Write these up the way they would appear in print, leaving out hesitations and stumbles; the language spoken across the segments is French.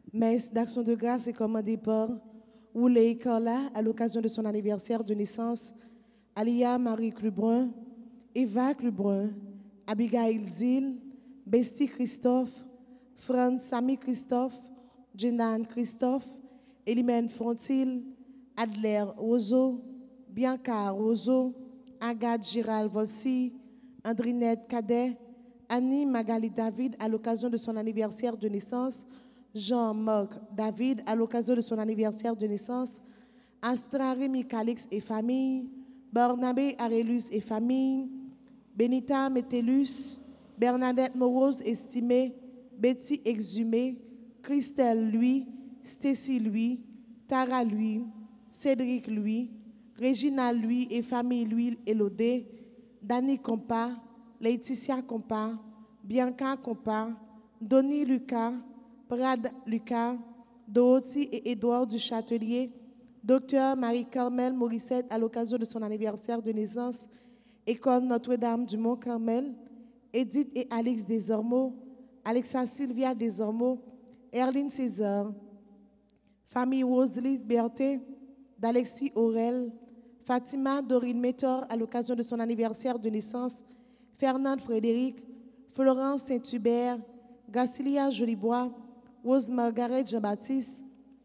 Messe d'action de grâce est commandée par Oulé Carla à l'occasion de son anniversaire de naissance, Alia Marie Clubrun, Eva Clubrun, Abigail Zil, Besti Christophe, Franz Samy Christophe, Jenan Christophe, Elimène Fontil, Adler Roseau, Bianca Roseau, Agathe Gérald Volsi, Andrinette Cadet, Annie Magali David à l'occasion de son anniversaire de naissance, Jean-Marc David à l'occasion de son anniversaire de naissance, Astra Rémi Calix et famille, Barnabé Arélus et famille, Benita Métellus, Bernadette Morose estimée, Betty Exhumée, Christelle Louis, Stacy Louis, Tara Louis, Cédric Louis, Régina Louis et famille Louis Elodé, Dani Compa, Laetitia Compa, Bianca Compa, Donny Lucas, Brad Lucas, Dorothy et Édouard du Châtelier, Dr Marie-Carmel Morissette à l'occasion de son anniversaire de naissance, École Notre-Dame du Mont-Carmel, Edith et Alix Desormeaux, Alexa Sylvia Desormeaux, Erline César, famille Roselise Berthet, d'Alexis Aurel, Fatima Dorine Métor à l'occasion de son anniversaire de naissance, Fernande Frédéric, Florence Saint-Hubert, Gacilia Jolibois, Rose Margaret Jean-Baptiste,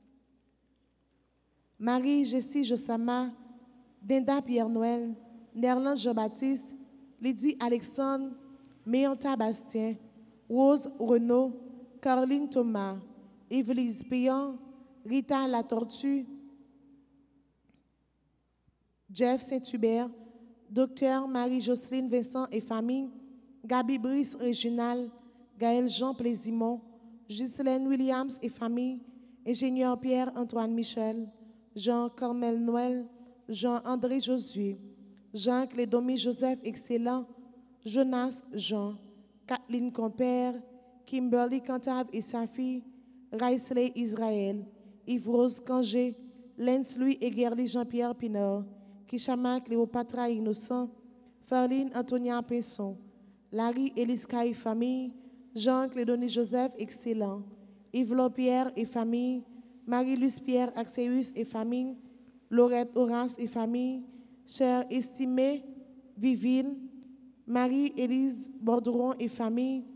Marie-Jessie Jossama, Dinda Pierre-Noël, Nerland Jean-Baptiste, Lydie Alexandre, Méanta Bastien, Rose Renaud, Caroline Thomas, Yvelise Payan, Rita La Tortue, Jeff Saint-Hubert, Docteur Marie-Jocelyne Vincent et famille, Gabi Brice Réginal, Gaël Jean Plaisimont, Ghislaine Williams et famille, Ingénieur Pierre-Antoine Michel, Jean Carmel Noël, Jean-André Josué, Jean Clédomie Joseph Excellent, Jonas Jean, Kathleen Compère, Kimberly Cantave et sa fille, Raisley Israël, Yves-Rose Cangé, Lens Louis et Gerly Jean-Pierre Pinard, Kishama Cléopatra Innocent, Farline Antonia Pinson, Larry Eliska et famille, Jean Clédonie Joseph Excellent, Yves Pierre et famille, Marie-Luce Pierre Axéus et famille, Laurette Horace et famille, Sœur Estimée Viville, Marie-Élise Borderon et famille,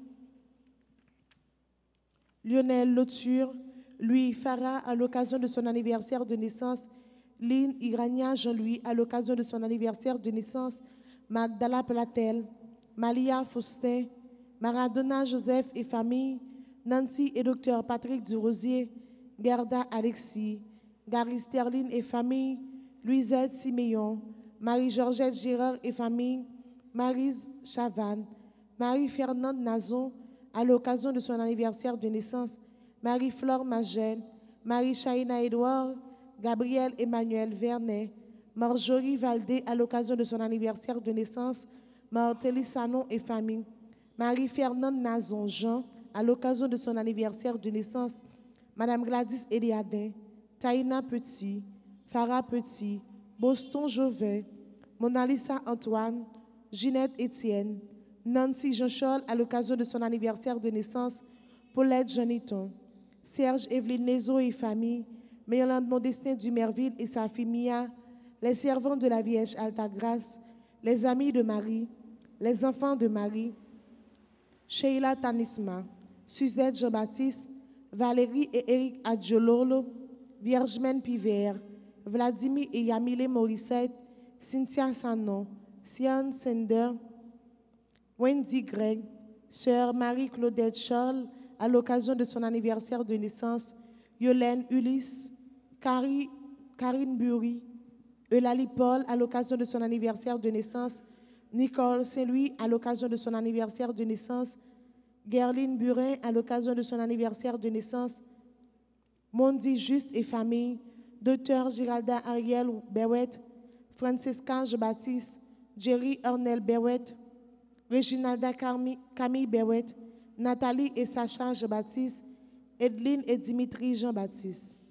Lionel Lauture, Louis Farah à l'occasion de son anniversaire de naissance, Lynn Irania Jean-Louis à l'occasion de son anniversaire de naissance, Magdala Platel, Malia Faustin, Maradona Joseph et famille, Nancy et Dr Patrick Durosier, Gerda Alexis, Gary Sterling et famille, Louisette Siméon, Marie-Georgette Gérard et famille, Maryse Chavannes, Marie-Fernande Nazon à l'occasion de son anniversaire de naissance, Marie-Flore Magel, Marie-Chaïna Edouard, Gabriel Emmanuel Vernet, Marjorie Valdé à l'occasion de son anniversaire de naissance, Martelly Sanon et famille, Marie-Fernande Nazon Jean à l'occasion de son anniversaire de naissance, Madame Gladys Eliadin, Taïna Petit, Farah Petit, Boston Jovet, Monalisa Antoine, Ginette Étienne, Nancy Jean-Charles à l'occasion de son anniversaire de naissance, Paulette Janiton, Serge Evelyne Nezo et famille, Mérland Modestin Dumerville et sa fille Mia, les servants de la Vierge Alta Grâce, les amis de Marie, les enfants de Marie, Sheila Tanisma, Suzette Jean-Baptiste, Valérie et Eric Adjololo, Viergemen Pivert, Vladimir et Yamile Morissette, Cynthia Sanon, Sian Sender, Wendy Gregg, Sœur Marie-Claudette Charles, à l'occasion de son anniversaire de naissance, Yolène Ulysse, Karine Bury, Eulalie Paul, à l'occasion de son anniversaire de naissance, Nicole Saint-Louis, à l'occasion de son anniversaire de naissance, Gerline Burin, à l'occasion de son anniversaire de naissance, Mondi Juste et famille, Dr Giralda Ariel Berwet, Francesca Jean-Baptiste, Jerry Ornel Berwet, Reginalda Camille Berwet, Nathalie et Sacha Jean-Baptiste, Edline et Dimitri Jean-Baptiste.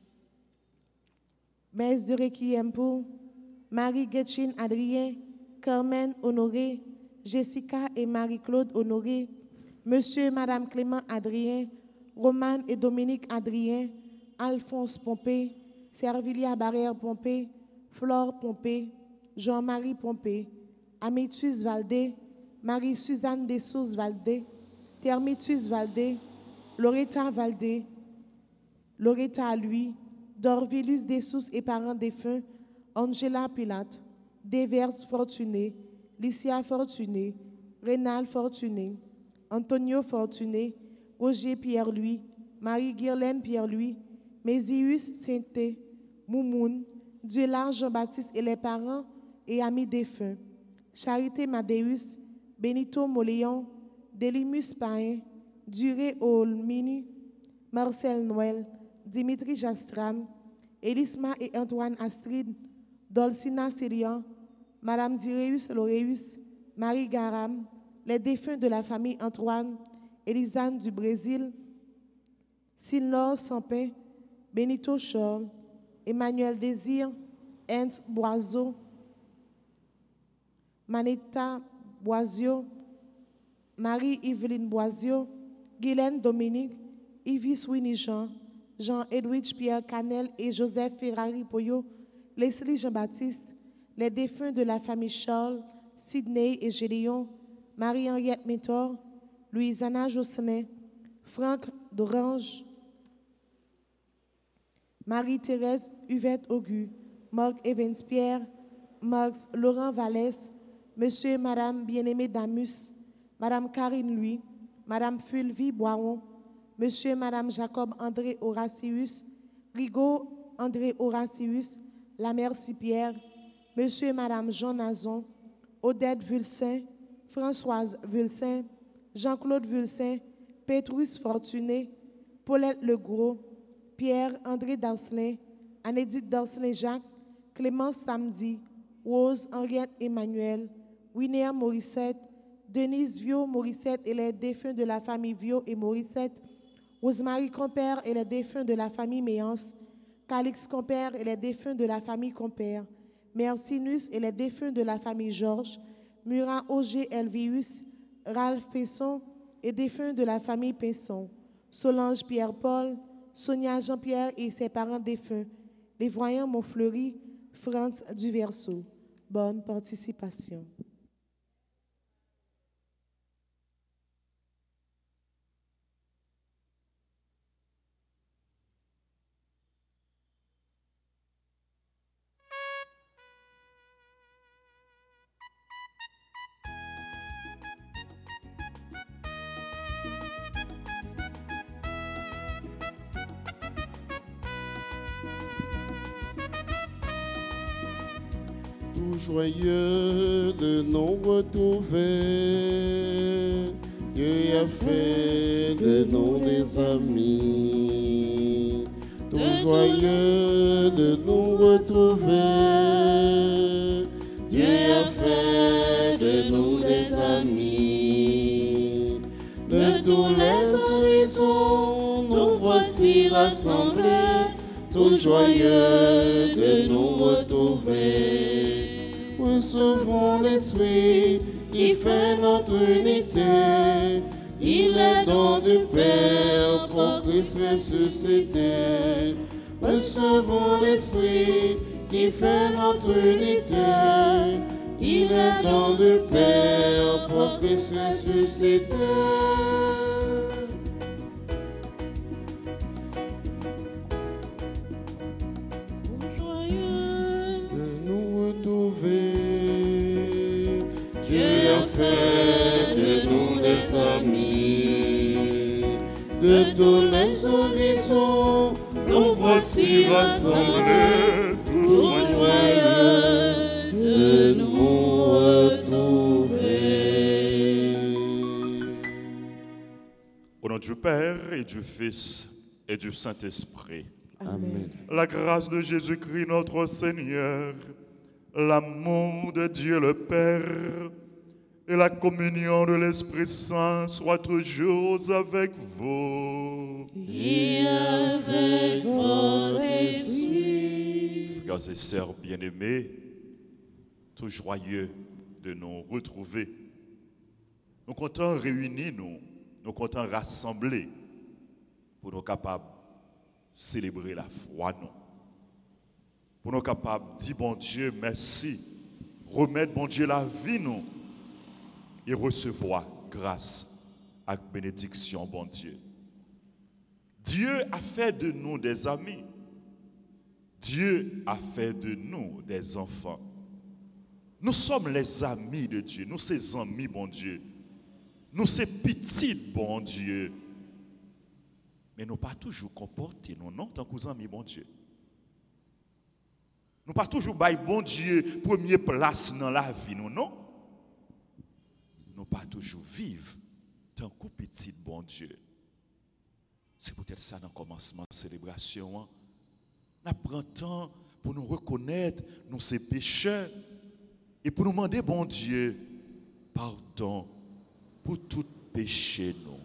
Messe de Requiem pour Marie Getchin Adrien, Carmen Honoré, Jessica et Marie-Claude Honoré, Monsieur et Madame Clément Adrien, Romane et Dominique Adrien, Alphonse Pompé, Servilia Barrière Pompé, Flore Pompé, Jean-Marie Pompé, Amétus Valdé, Marie-Suzanne Dessous Valdé, Thermitus Valdé, Loretta Valdé, Loretta lui, Dorvilus Dessous et parents défunts, Angela Pilate, Devers Fortuné, Licia Fortuné, Rénal Fortuné, Antonio Fortuné, Roger Pierre-Louis, Marie-Guirlaine Pierre-Louis, Mésius Sainté, Moumoun, Dieulard Jean-Baptiste et les parents et amis défunts, Charité Madéus, Benito Moléon, Délimus Pain, Duré Olmini, Marcel Noël, Dimitri Jastram, Elisma et Antoine Astrid, Dolcina Sérian, Madame Direus Loreus, Marie Garam, les défunts de la famille Antoine, Elisane du Brésil, Silnor Sampin, Benito Chorle, Emmanuel Désir, Ernst Boiseau, Manetta Boisio, Marie-Yveline Boisio, Guylaine Dominique, Yvis Winnie Jean, Jean-Edwidge Pierre Canel et Joseph Ferrari Poyo, Leslie Jean-Baptiste, les défunts de la famille Charles, Sidney et Gédéon, Marie-Henriette Métor, Louisanna Josselin, Franck d'Orange, Marie-Thérèse Huvette Augu, Marc Evans-Pierre, Marx Laurent Vallès, Monsieur et Madame Bien-Aimé Damus, Madame Karine Louis, Madame Fulvie Boiron, Monsieur et Madame Jacob André Horatius, Rigaud André Horatius, la mère Pierre, Monsieur et Madame Jean Nazon, Odette Vulsin, Françoise Vulsin, Jean-Claude Vulsin, Pétrus Fortuné, Paulette Legros, Pierre-André Darcelin, Anédite Darcelin-Jacques, Clémence Samedi, Rose Henriette Emmanuel, Winéa Morissette, Denise Viau Morissette et les défunts de la famille Viau et Morissette, Rosemary Compère et les défunts de la famille Méance, Calix Compère et les défunts de la famille Compère, Mercinus et les défunts de la famille Georges, Murat Auger Elvius, Ralph Pesson et défunts de la famille Pesson, Solange Pierre-Paul, Sonia Jean-Pierre et ses parents défunts, les voyants Montfleury, Franz Duverseau. Bonne participation. Tout joyeux de nous retrouver, Dieu a fait de nous des amis. Tout joyeux de nous retrouver, Dieu a fait de nous des amis. De tous les horizons, nous voici rassemblés, tout joyeux de nous retrouver. Recevons l'Esprit qui fait notre unité. Il est don du Père pour Christ ressuscité. Recevons l'Esprit qui fait notre unité. Il est don du Père pour Christ ressuscité. Dieu a fait de nous des amis. De tous les horizons, nous voici rassemblés, tous joyeux de nous retrouver. Au nom du Père et du Fils et du Saint-Esprit. Amen. La grâce de Jésus-Christ notre Seigneur, l'amour de Dieu le Père et la communion de l'Esprit Saint soient toujours avec vous. Et avec votre esprit. Frères et sœurs bien-aimés, tout joyeux de nous retrouver. Nous comptons réunis, nous comptons rassembler pour nous capables de célébrer la foi, nous. Pour nous capables de dire, bon Dieu, merci, remettre, bon Dieu, la vie, nous, et recevoir grâce et bénédiction, bon Dieu. Dieu a fait de nous des amis. Dieu a fait de nous des enfants. Nous sommes les amis de Dieu. Nous, ses amis, bon Dieu. Nous, ses petits, bon Dieu. Mais nous pas toujours comportés, nous, non, tant que amis, bon Dieu. Nous pas toujours bail, bon Dieu, première place dans la vie, nous, non. Nous pas toujours vivre tant que petit, bon Dieu. C'est peut-être ça dans le commencement de la célébration. Hein? Nous prenons temps pour nous reconnaître nous ces pécheurs et pour nous demander, bon Dieu, pardon pour tout péché, nous.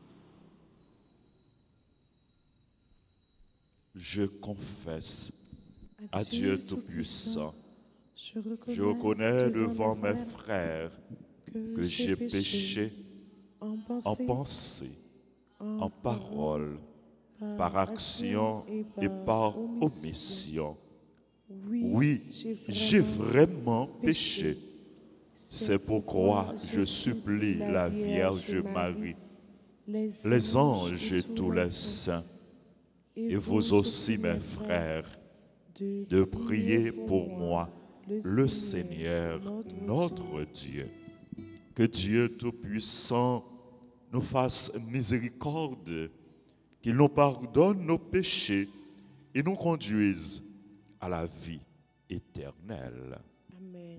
Je confesse à Dieu Tout-Puissant, je reconnais devant mes frères que j'ai péché en pensée, en parole, par action et par omission. Oui, j'ai vraiment péché. C'est pourquoi je supplie la Vierge Marie, les anges et tous les saints, et vous aussi mes frères, de prier pour moi, le Seigneur, notre Dieu. Que Dieu Tout-Puissant nous fasse miséricorde, qu'il nous pardonne nos péchés et nous conduise à la vie éternelle. Amen.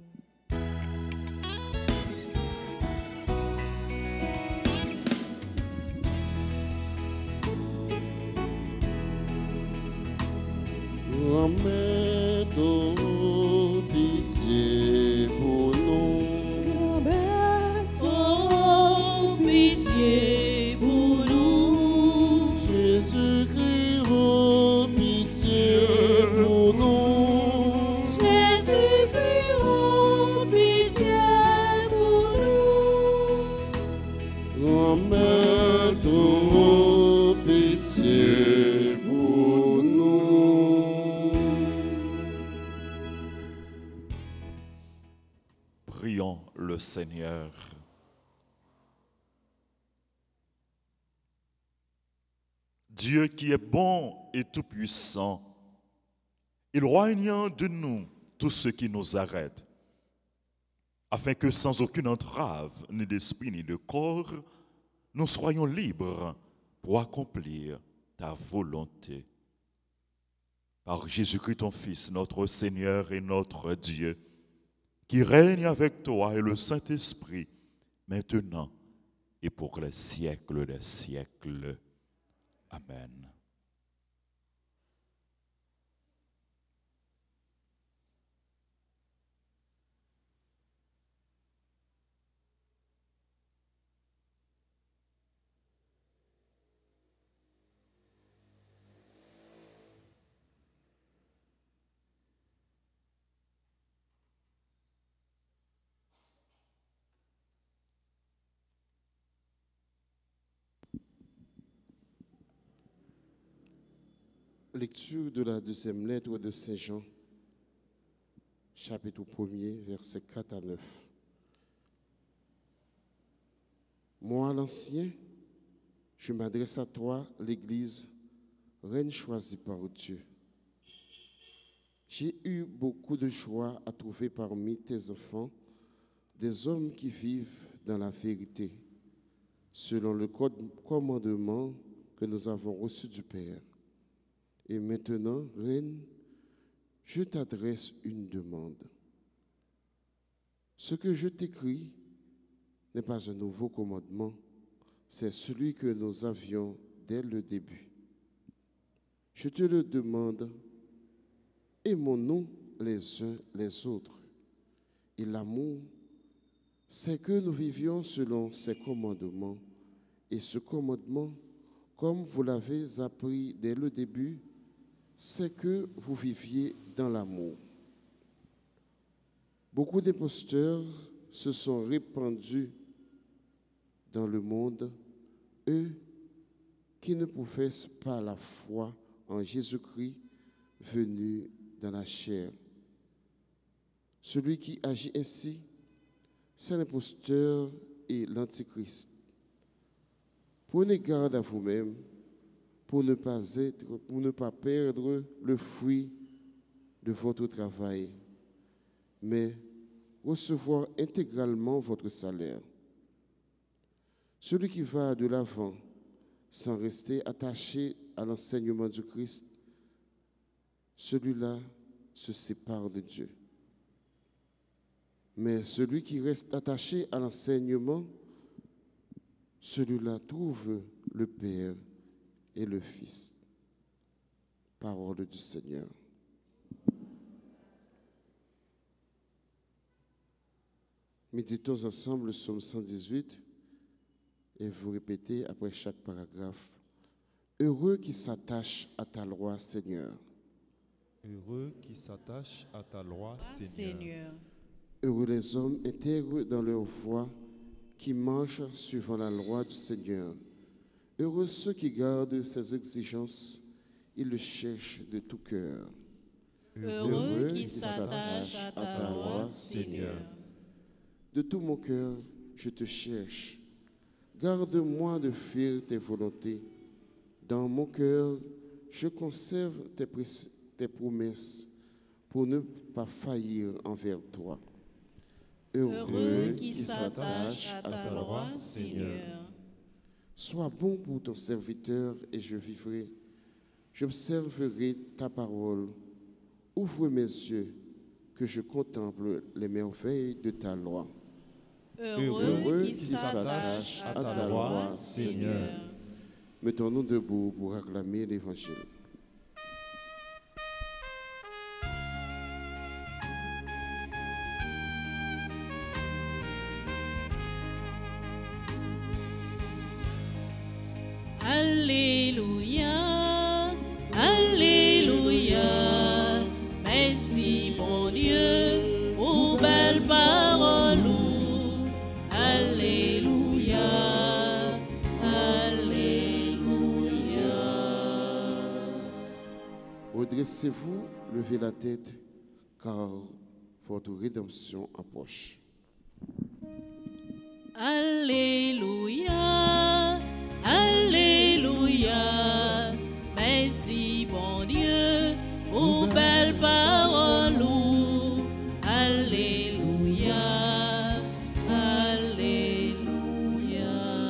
Grand-mère, ton pitié pour nous. Grand-mère, ton pitié pour nous. Jésus-Christ, oh pitié pour nous. Jésus-Christ, oh pitié pour nous. Grand-mère, ton pitié pour nous. Prions le Seigneur. Dieu qui est bon et tout-puissant, il éloigne de nous tout ce qui nous arrête, afin que sans aucune entrave, ni d'esprit ni de corps, nous soyons libres pour accomplir ta volonté. Par Jésus-Christ, ton Fils, notre Seigneur et notre Dieu, qui règne avec toi et le Saint-Esprit, maintenant et pour les siècles des siècles. Amen. Lecture de la deuxième lettre de Saint Jean, chapitre 1er, versets 4 à 9. Moi, l'ancien, je m'adresse à toi, l'Église, reine choisie par Dieu. J'ai eu beaucoup de joie à trouver parmi tes enfants des hommes qui vivent dans la vérité, selon le commandement que nous avons reçu du Père. Et maintenant, Reine, je t'adresse une demande. Ce que je t'écris n'est pas un nouveau commandement, c'est celui que nous avions dès le début. Je te le demande, aimons-nous les uns les autres. Et l'amour, c'est que nous vivions selon ses commandements. Et ce commandement, comme vous l'avez appris dès le début, c'est que vous viviez dans l'amour. Beaucoup d'imposteurs se sont répandus dans le monde, eux qui ne professent pas la foi en Jésus-Christ venu dans la chair. Celui qui agit ainsi, c'est l'imposteur et l'antichrist. Prenez garde à vous-même pour ne pas perdre le fruit de votre travail, mais recevoir intégralement votre salaire. Celui qui va de l'avant sans rester attaché à l'enseignement du Christ, celui-là se sépare de Dieu. Mais celui qui reste attaché à l'enseignement, celui-là trouve le Père et le Fils. Parole du Seigneur. Méditons ensemble le psaume 118 et vous répétez après chaque paragraphe. Heureux qui s'attache à ta loi, Seigneur. Heureux qui s'attache à ta loi, Seigneur. Heureux les hommes intègres dans leur voie, qui marchent suivant la loi du Seigneur. Heureux ceux qui gardent ses exigences, ils le cherchent de tout cœur. Heureux qui s'attache à ta loi, Seigneur. De tout mon cœur, je te cherche. Garde-moi de fuir tes volontés. Dans mon cœur, je conserve tes promesses pour ne pas faillir envers toi. Heureux qui s'attache à ta loi, Seigneur. Sois bon pour ton serviteur et je vivrai. J'observerai ta parole. Ouvre mes yeux, que je contemple les merveilles de ta loi. Heureux qui s'attache à ta loi, Seigneur. Mettons-nous debout pour acclamer l'Évangile. Alléluia, Alléluia, merci bon Dieu pour belle parole. Alléluia, Alléluia. Redressez-vous, levez la tête, car votre rédemption approche. Alléluia, Alléluia, merci bon Dieu pour belle parole. Alléluia, Alléluia.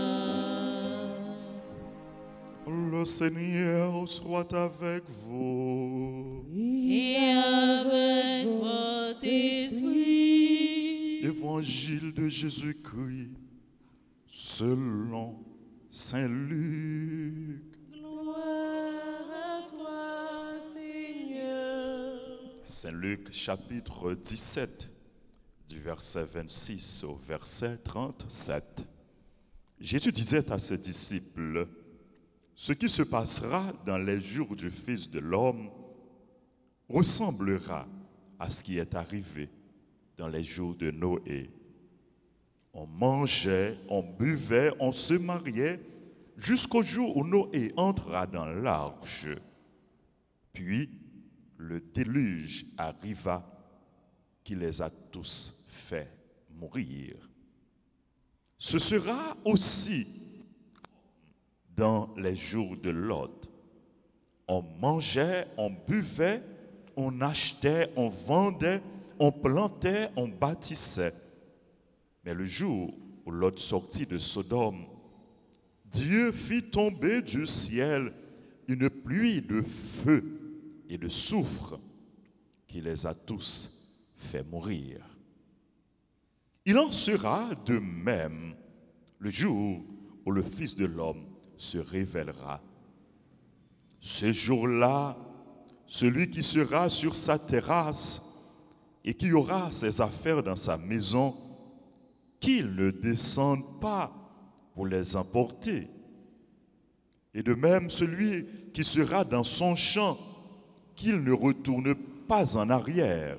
Le Seigneur soit avec vous. Et avec votre esprit. Évangile de Jésus-Christ selon Saint Luc. Gloire à toi, Seigneur. Saint Luc chapitre 17, du verset 26 au verset 37. Jésus disait à ses disciples, « Ce qui se passera dans les jours du Fils de l'homme ressemblera à ce qui est arrivé dans les jours de Noé. On mangeait, on buvait, on se mariait jusqu'au jour où Noé entra dans l'arche. Puis le déluge arriva qui les a tous fait mourir. Ce sera aussi dans les jours de Lot. On mangeait, on buvait, on achetait, on vendait, on plantait, on bâtissait. Mais le jour où Lot sortit de Sodome, Dieu fit tomber du ciel une pluie de feu et de soufre qui les a tous fait mourir. Il en sera de même le jour où le Fils de l'homme se révélera. Ce jour-là, celui qui sera sur sa terrasse et qui aura ses affaires dans sa maison, qu'il ne descende pas pour les emporter. Et de même, celui qui sera dans son champ, qu'il ne retourne pas en arrière.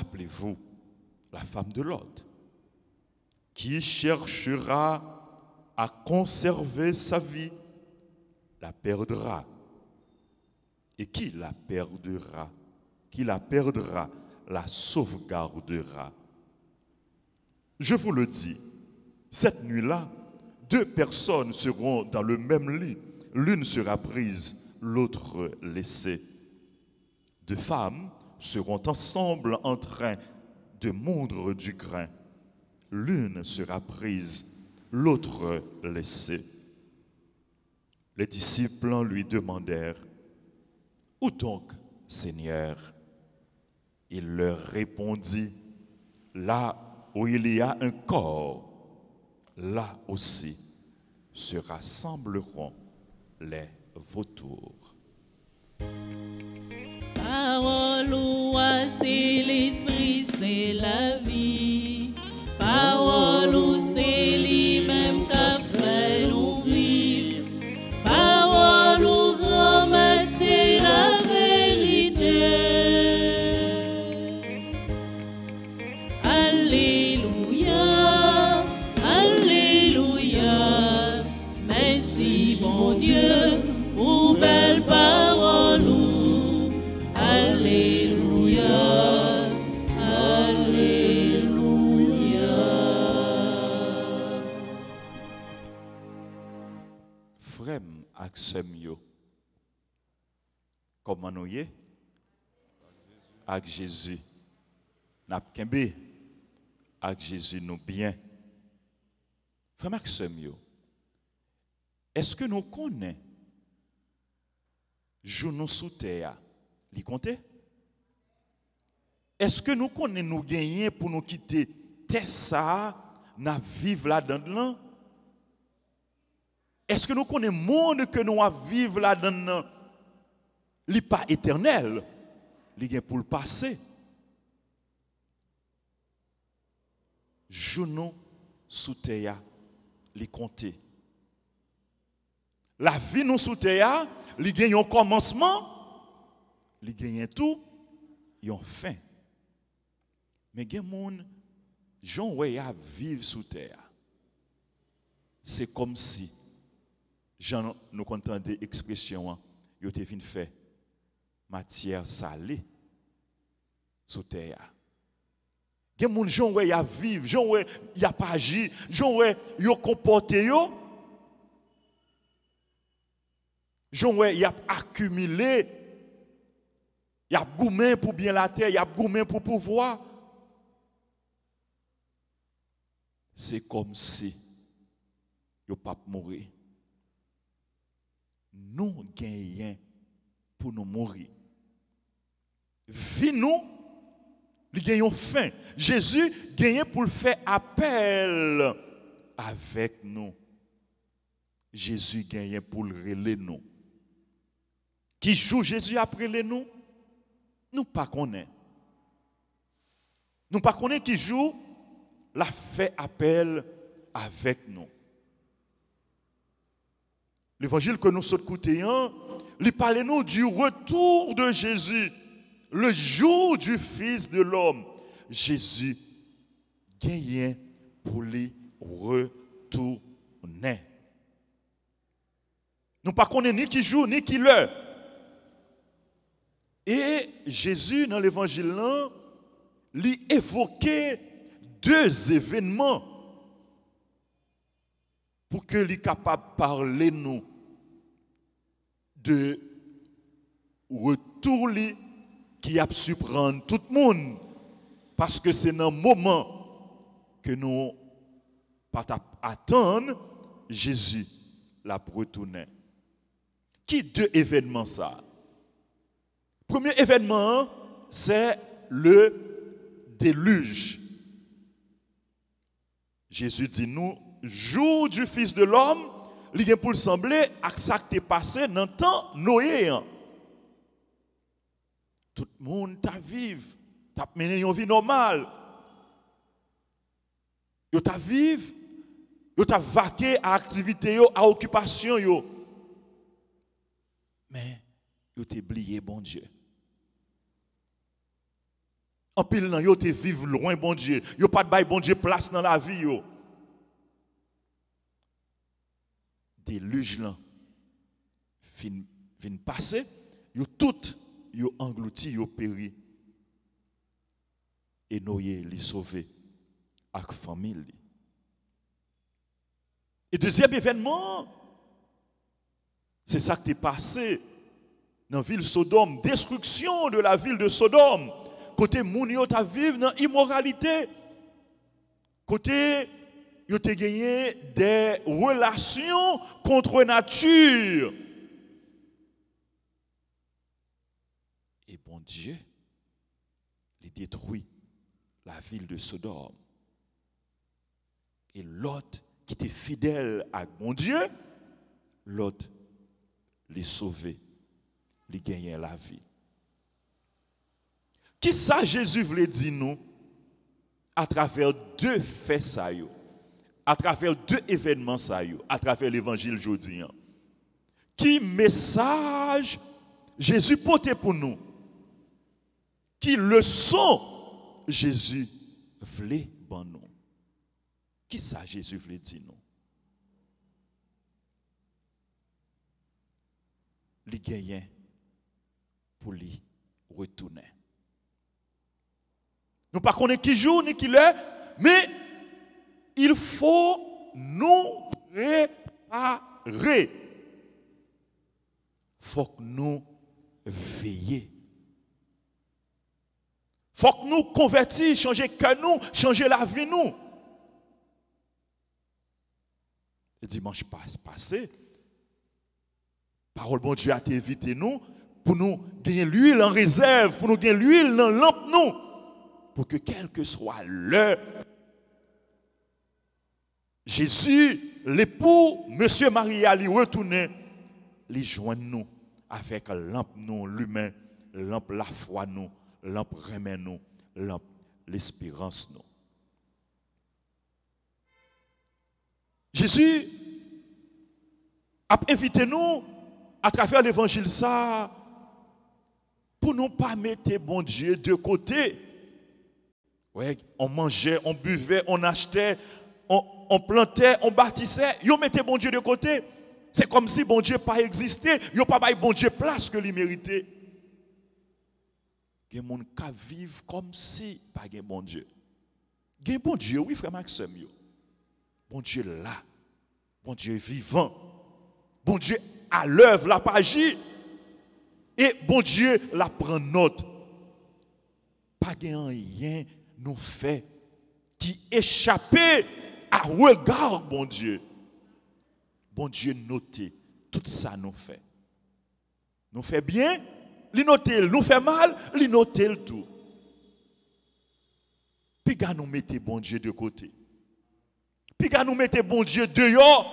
Rappelez-vous la femme de Lot, qui cherchera à conserver sa vie la perdra. Et qui la perdra? Qui la perdra, la sauvegardera. Je vous le dis, cette nuit-là, 2 personnes seront dans le même lit. L'une sera prise, l'autre laissée. 2 femmes seront ensemble en train de moudre du grain. L'une sera prise, l'autre laissée. Les disciples lui demandèrent: où donc, Seigneur? Il leur répondit: là où il y a un corps, là aussi se rassembleront les vautours. Parole oua, c'est l'esprit, c'est la vie. Parole ou c'est lui-même qu'a fait nous vivre. Parole ou grand-mère, c'est la vérité. Alléluia, Alléluia. Merci bon Dieu pour belle parole. Alléluia, Alléluia. Frère ak sœur yo, comment nous y avec Jésus, n'a kembe avec Jésus nous bien. Frère ak sœur yo, est-ce que nous connaissons jour nous sous terre, li compte? Est-ce que nous connaissons nous gagner pour nous quitter terre ça, n'a vivre là-dedans? Est-ce que nous connaissons le monde que nous vivons là-dedans? Il n'est pas éternel, il est pour le passé. Jour sous terre, li compte. La vie nous sous terre, il gagne un commencement, il gagne tout, il y a une fin. Mais il y a des gens qui vivent sous terre. C'est comme si, nous entendons des expressions, ils ont venu faire matière salée sous terre. Il y a des gens qui vivent, des gens qui n'ont pas agi, des gens qui ont comporté. Jean y a accumulé, y a goumé pour bien la terre, y a goumé pour pouvoir. C'est comme si yo pas mourir. Nous gagnons pour nous mourir. Vie nous, nous gagnons fin. Jésus gagne pour le faire appel avec nous. Jésus gagne pour le relayer nous. Qui joue Jésus après les nous? Nous pas connaissons. Nous pas connaissons qui joue la fait appel avec nous. L'évangile que nous sommes écoutés, il parle nous du retour de Jésus, le jour du Fils de l'homme. Jésus gagne pour les retourner. Nous pas connaissons ni qui joue ni qui l'heure. Et Jésus, dans l'évangile, lui évoquait 2 événements pour que lui capable de parler nous de retour qui a su prendre tout le monde. Parce que c'est dans un moment que nous pas attendre Jésus la retourner. Qui 2 événements ça? Premier événement, c'est le déluge. Jésus dit nous, jour du Fils de l'homme, il est pour sembler à ça qui est passé dans le temps Noé. Tout le monde t'a vivre, t'a mené une vie normale. Yo t'a vivre, yo t'a vaqué à activité yo, à occupation yo. Mais yo t'ai oublié bon Dieu. En pile nan yo te vivre loin bon Dieu. Yo pas de bail bon Dieu place dans la vie yo. déluge là vient passer, yo tout yo englouti, yo péri. Et Noé les sauvé avec famille. Et deuxième événement, c'est ça qui est passé dans la ville Sodome, destruction de la ville de Sodome. Côté moun yo ta vivre dans immoralité. Côté yo te gagné des relations contre nature. Et bon Dieu, il détruit la ville de Sodome. Et Lot, qui était fidèle à mon Dieu, Lot les sauvé, les gagné la vie. Qui ça Jésus voulait dire nous à travers deux faits ça yo, à travers deux événements ça yo, à travers l'évangile aujourd'hui. Qui message Jésus portait pour nous? Qui leçon Jésus voulait pour nous? Qui ça Jésus voulait dire nous? Les gagnants pour lui retourner. Nous ne connaissons pas qui jour ni qui l'heure, mais il faut nous réparer. Il faut que nous veillions. Il faut que nous convertissions, changer que nous, changer la vie nous. Le dimanche passé, parole bon Dieu a invité nous pour nous gagner l'huile en réserve, pour nous gagner l'huile dans la lampe nous, pour que quel que soit l'heure, Jésus, l'époux, Monsieur Maria, lui retourner, lui joindre nous avec lampe nous, l'humain, lampe la foi nous, lampe remet nous, lampe l'espérance nous. Jésus a invité nous à travers l'évangile ça pour nous pas mettre bon Dieu de côté. Ouais, on mangeait, on buvait, on achetait, on plantait, on bâtissait, yo mettait bon Dieu de côté. C'est comme si bon Dieu pas existait, yo pas bail bon Dieu place que lui méritait. Gen moun ka vivre comme si pas gen bon Dieu. Gen bon Dieu, oui frère Maxime yo. Bon Dieu là, bon Dieu vivant, bon Dieu à l'œuvre, la pas agi, et bon Dieu la prend note. Pas rien nous fait qui échappait à regard bon Dieu. Bon Dieu noté tout ça nous fait. Nous fait bien, li noté, nous fait mal, li noté le tout. Puis gars nous mettez bon Dieu de côté. Puis gars nous mettez bon Dieu dehors.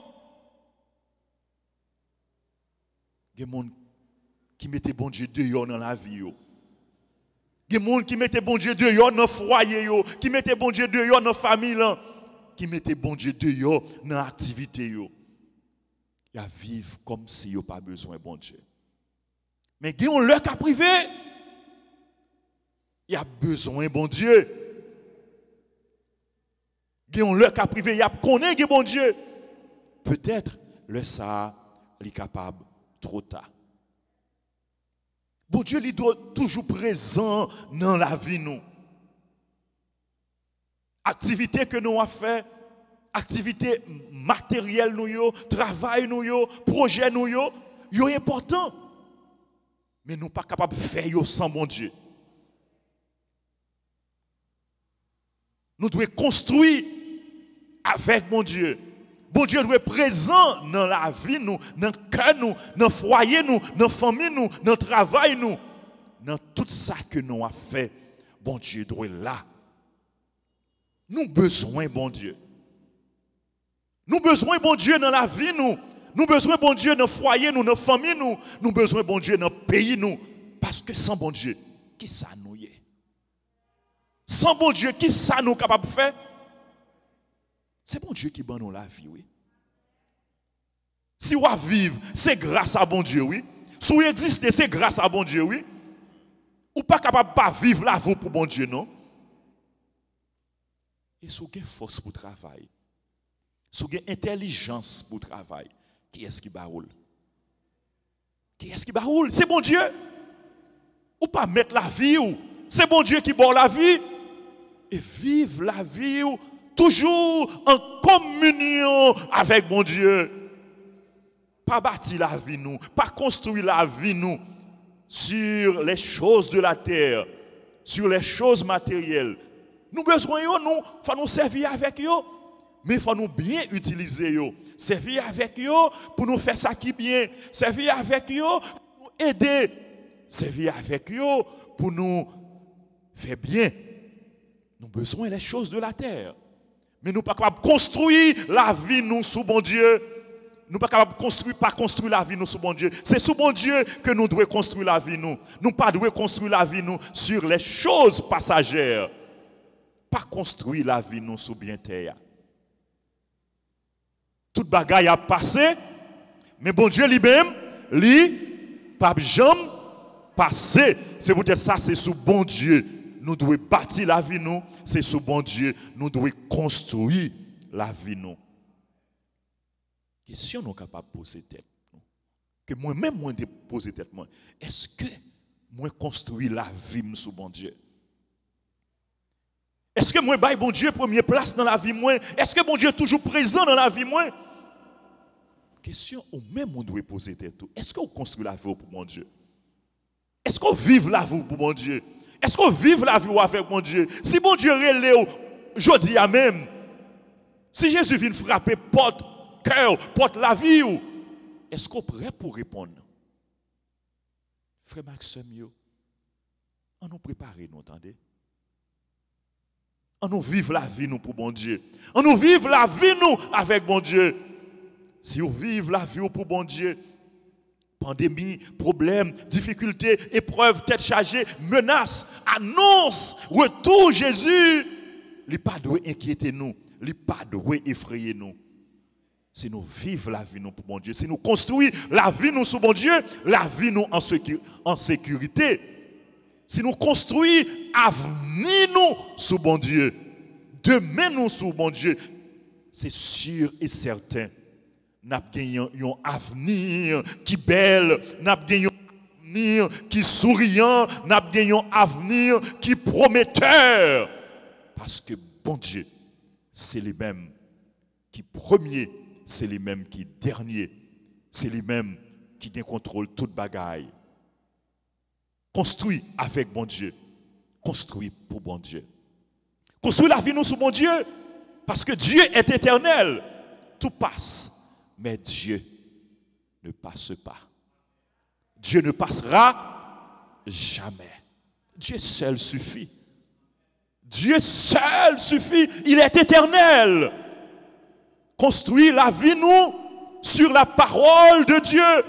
Il y a des gens qui mettent bon Dieu dehors dans la vie. Il y a des gens qui mettent bon Dieu dehors dans le foyer. Qui mettent bon Dieu dehors dans la famille. Qui mettent bon Dieu dehors dans l'activité. Il y a vivre comme si il n'y a pas besoin de bon Dieu. Mais il y a leur cas privé. Il y a besoin de bon Dieu. Il y a leur cas privé. Il y a connaît bon Dieu. Peut-être le ça est capable trop tard. Bon Dieu, il doit toujours présent dans la vie nous. Activité que nous avons fait, activité matérielle nous, travail nous, projet nous, c'est important. Mais nous ne sommes pas capables de faire sans bon Dieu. Nous devons construire avec mon Dieu. Bon Dieu doit être présent dans la vie nous, dans le cœur nous, dans le foyer nous, dans la famille nous, dans le travail nous, dans tout ça que nous avons fait. Bon Dieu doit être là. Nous avons besoin bon Dieu. Nous avons besoin bon Dieu dans la vie nous. Nous avons besoin bon Dieu dans le foyer nous, dans la famille nous. Nous avons besoin bon Dieu dans le pays nous. Parce que sans bon Dieu, qui ça nous y est? Sans bon Dieu, qui ça nous capable de faire? C'est bon Dieu qui donne nous la vie, oui. Si vous vivez, c'est grâce à bon Dieu, oui. Si vous existez, c'est grâce à bon Dieu, oui. Ou pas capable de pas vivre la vie pour bon Dieu, non? Et si vous avez force pour travailler, si vous avez intelligence pour travailler, Qui est-ce qui baroule? Qui est-ce qui baroule? C'est bon Dieu. Ou pas mettre la vie ou c'est bon Dieu qui bord la vie et vivre la vie ou toujours en communion avec bon Dieu. Pas bâtir la vie nous, pas construire la vie nous sur les choses de la terre, sur les choses matérielles. Nous besoin nous, faut nous servir avec eux, mais faut nous bien utiliser eux. Servir avec eux pour nous faire ça qui bien, servir avec eux pour nous aider, servir avec eux pour nous faire bien. Nous besoin des choses de la terre. Mais nous ne sommes pas capables de construire la vie nous sous bon Dieu. Nous ne sommes pas capables de construire la vie nous sous bon Dieu. C'est sous bon Dieu que nous devons construire la vie nous. Nous ne devons pas construire la vie nous sur les choses passagères. Pas construire la vie nous sous bien terre. Toute bagaille a passé, mais bon Dieu lui-même, lui, pas jamais passé. C'est peut-être ça, c'est sous bon Dieu. Nous devons bâtir la vie nous, c'est sous bon Dieu. Nous devons construire la vie nous. Question nous capable de poser tête. Que moi-même, moi, de poser tête. Est-ce que moi construis la vie sous bon Dieu? Est-ce que moi, baille bon Dieu première place dans la vie moi? Est-ce que bon Dieu est toujours présent dans la vie moi? Question, ou même on doit poser tête. Est-ce qu'on construit la vie pour bon Dieu? Est-ce qu'on vive la vie pour bon Dieu? Est-ce qu'on vive la vie avec bon Dieu? Si bon Dieu relève, je dis à même, si Jésus vient frapper porte, cœur, porte la vie, est-ce qu'on est prêt pour répondre? Frère Maxime, on nous prépare, nous entendez? On nous vive la vie nous pour bon Dieu. On nous vive la vie nous avec bon Dieu. Si on vive la vie pour bon Dieu, pandémie, problème, difficulté, épreuve, tête chargée, menace, annonce, retour Jésus, il pas doit inquiéter nous, il pas doit effrayer nous. Si nous vivons la vie nous pour bon Dieu, si nous construisons la vie nous sous bon Dieu, la vie nous en sécurité. Si nous construisons avenir nous sous bon Dieu, demain nous sous bon Dieu, c'est sûr et certain. Nous avons gagné un avenir qui est belle, nous avons gagné un avenir qui est souriant, nous avons gagné un avenir qui est prometteur. Parce que bon Dieu, c'est les mêmes qui premier, c'est les mêmes qui dernier, c'est les mêmes qui contrôlent toute bagaille. Construit avec bon Dieu. Construit pour bon Dieu. Construit la vie nous sous bon Dieu. Parce que Dieu est éternel. Tout passe. Mais Dieu ne passe pas. Dieu ne passera jamais. Dieu seul suffit. Dieu seul suffit. Il est éternel. Construit la vie nous sur la parole de Dieu.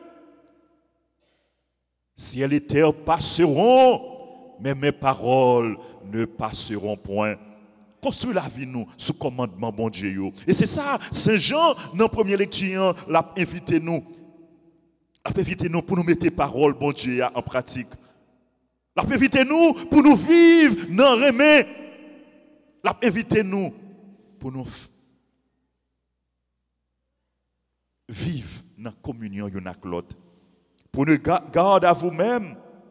Ciel et terre passeront, mais mes paroles ne passeront point. Construis la vie nous sous commandement bon Dieu. Et c'est ça, Saint Jean, dans la première lecture, l'a invité nous. L'a invité nous pour nous mettre parole bon Dieu en pratique. L'a invité nous pour nous vivre dans le remède. L'a invité nous pour nous vivre dans la communion l'un avec l'autre. Pour nous garder à vous-même.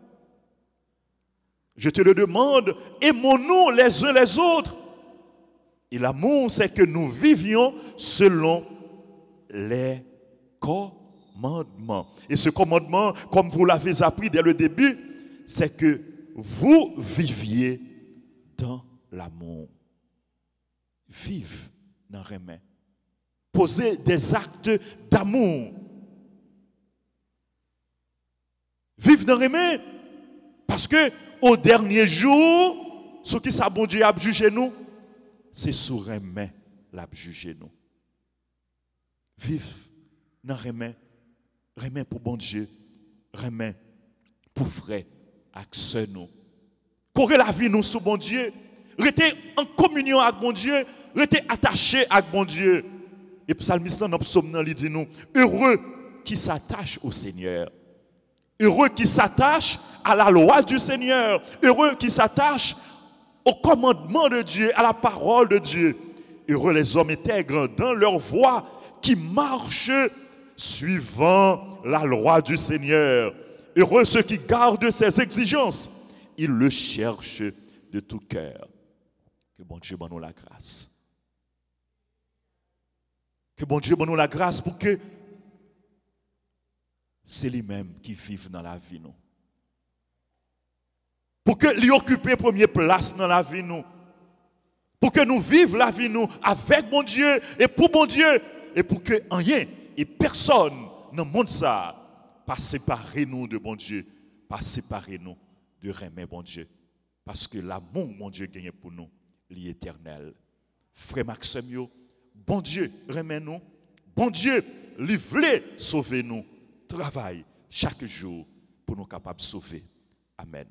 Je te le demande, aimons-nous les uns les autres. Et l'amour, c'est que nous vivions selon les commandements. Et ce commandement, comme vous l'avez appris dès le début, c'est que vous viviez dans l'amour. Vive dans le remède. Posez des actes d'amour. Vive dans le remède. Parce que au dernier jour, ce qui ça bon Dieu a jugé nous, c'est sous remède l'a jugé nous. Vive dans le remède. Remède pour bon Dieu. Remède pour frère avec sœur nous. Courir la vie nous sous bon Dieu. Rester en communion avec bon Dieu. Rester attaché avec bon Dieu. Et psalmiste dans le psaume, il dit nous, heureux qui s'attachent au Seigneur. Heureux qui s'attachent à la loi du Seigneur. Heureux qui s'attachent au commandement de Dieu, à la parole de Dieu. Heureux les hommes intègres dans leur voie, qui marchent suivant la loi du Seigneur. Heureux ceux qui gardent ses exigences. Ils le cherchent de tout cœur. Que bon Dieu donne nous la grâce. Que bon Dieu donne nous la grâce pour que c'est lui-même qui vive dans la vie nous. Pour que lui occupe première place dans la vie nous. Pour que nous vivions la vie nous avec bon Dieu et pour bon Dieu. Et pour que rien et personne dans le monde ça pas séparer nous de bon Dieu, pas séparer nous de remettre bon Dieu. Parce que l'amour mon Dieu gagne pour nous, l'éternel. Frère Maxime, bon Dieu remet nous, bon Dieu lui voulait sauver nous. Travaille chaque jour pour nous capables de sauver. Amen.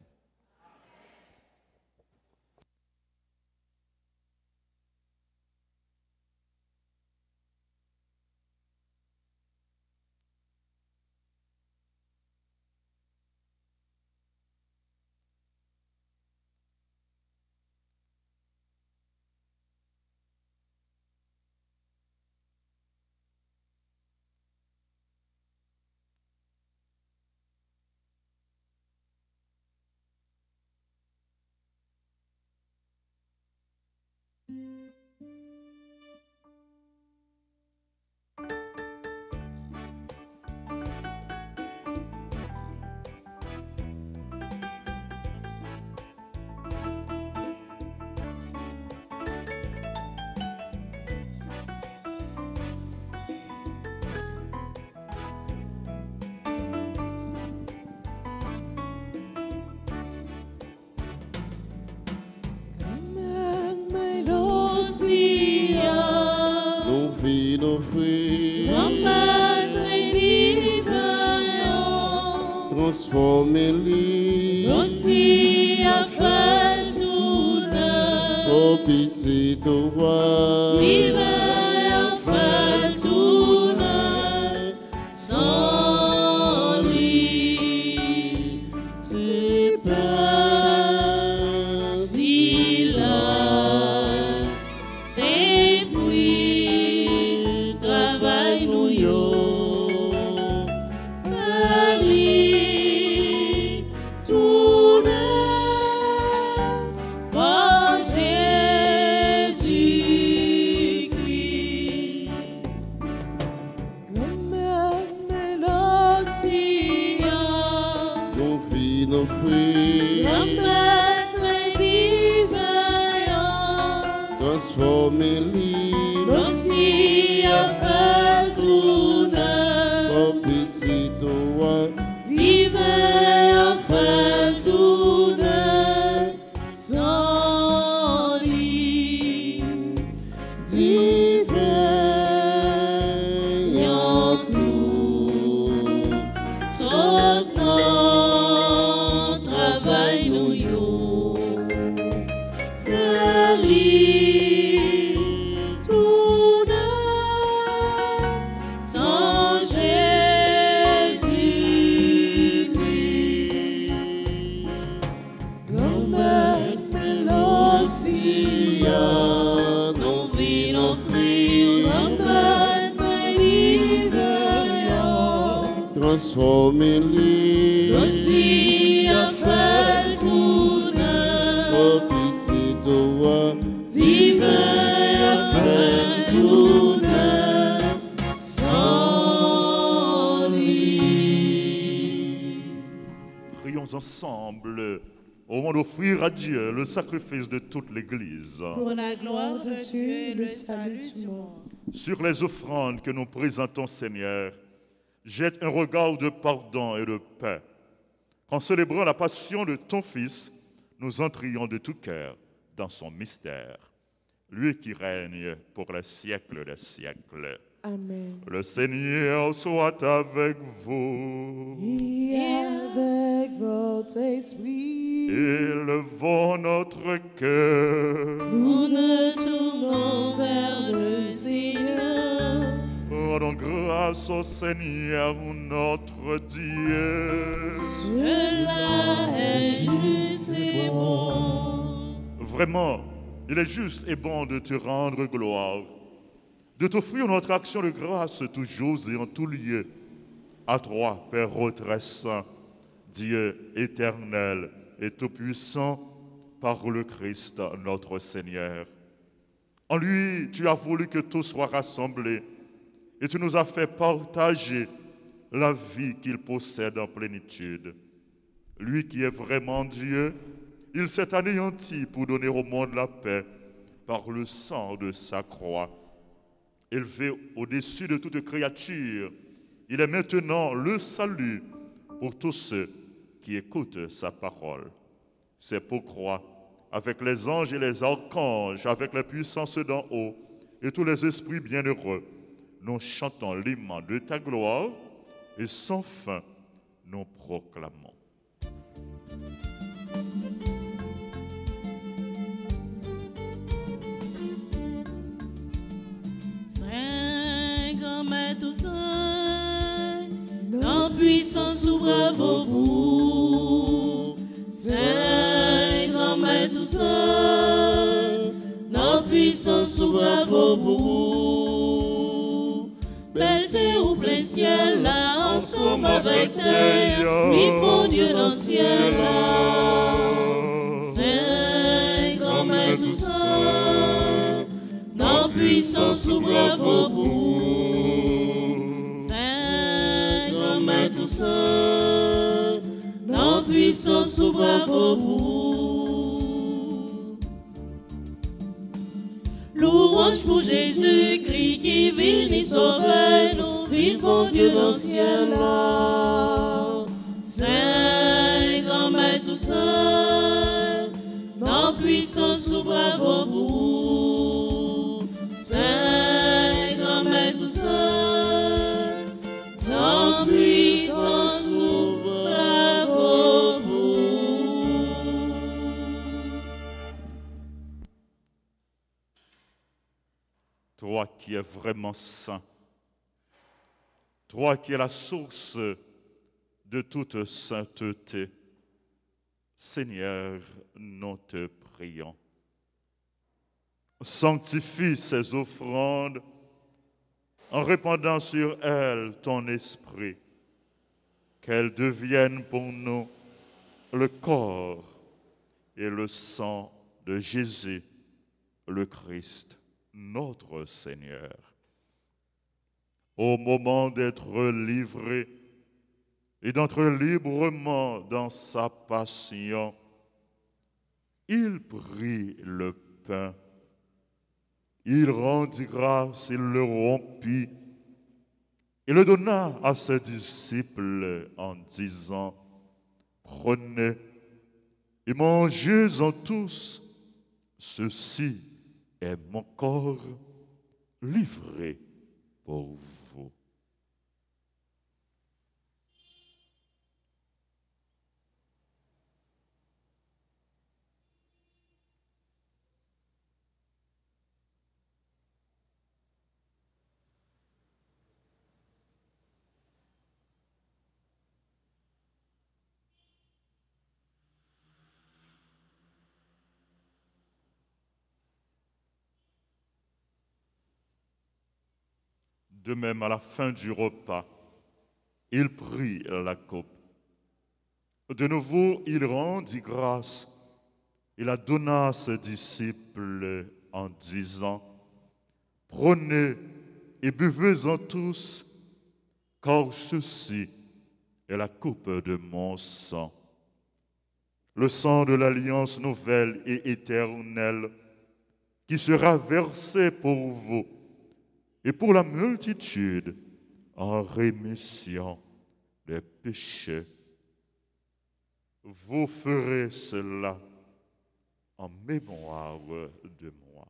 Nos fruits, transformez-les au petit roi. Sans lui, c'est pas si là, c'est fruit, travail nous yo, Ali, tout le par Jésus-Christ. Nos filles, nos fruits, transformez-les au petit roi. Sans lui, divin en tout, son travail nous yo, tout sans Jésus-Christ. Grand-mère Mélosia, nos vies, nos fruits, transformez-les au petit roi. Sans lui. Prions ensemble au moment d'offrir à Dieu le sacrifice de toute l'Église. Pour la gloire de Dieu et le salut du monde. Sur les offrandes que nous présentons, Seigneur, jette un regard de pardon et de paix. En célébrant la passion de ton Fils, nous entrions de tout cœur dans son mystère. Lui qui règne pour les siècles des siècles. Amen. Le Seigneur soit avec vous. Et avec votre esprit, Élevons notre cœur. Nous nous tournons vers le Seigneur. Rendons grâce au Seigneur notre Dieu. Cela est juste et bon. Vraiment, il est juste et bon de te rendre gloire. de t'offrir notre action de grâce toujours et en tout lieu. À toi, Père très saint, Dieu éternel et tout-puissant, par le Christ notre Seigneur. En lui, tu as voulu que tout soit rassemblé et tu nous as fait partager la vie qu'il possède en plénitude. Lui qui est vraiment Dieu, il s'est anéanti pour donner au monde la paix par le sang de sa croix. Élevé au-dessus de toute créature, il est maintenant le salut pour tous ceux qui écoutent sa parole. C'est pourquoi, avec les anges et les archanges, avec les puissances d'en haut et tous les esprits bienheureux, nous chantons l'hymne de ta gloire et sans fin nous proclamons. Saint, grand maître saint, dans puissance s'ouvre vos bouts. Saint, grand maître saint, dans puissance s'ouvre vos bouts. Belleté ou plein ciel là, ensemble avec terre, oui pour Dieu dans le ciel là. Saint, grand maître saint, dans puissance s'ouvre vos bouts. Saint, grand maître saint, dans puissance s'ouvre vos bouts. Louange pour Jésus-Christ qui vit sauver nous, vit pour Dieu dans le ciel là. Saint, grand maître saint, dans puissance s'ouvre vos bouts. Saint, grand maître saint, dans puissance s'ouvre vos bouts. Toi qui es vraiment saint, toi qui es la source de toute sainteté, Seigneur, nous te prions. Sanctifie ces offrandes en répandant sur elles ton esprit, qu'elles deviennent pour nous le corps et le sang de Jésus, le Christ, notre Seigneur. Au moment d'être livré et d'entrer librement dans sa passion, il prit le pain, il rendit grâce, il le rompit et le donna à ses disciples en disant: prenez et mangez-en tous, ceci est mon corps livré pour vous. De même, à la fin du repas, il prit la coupe. De nouveau, il rendit grâce et la donna à ses disciples en disant: prenez et buvez-en tous, car ceci est la coupe de mon sang, le sang de l'alliance nouvelle et éternelle, qui sera versé pour vous et pour la multitude en rémission des péchés. Vous ferez cela en mémoire de moi.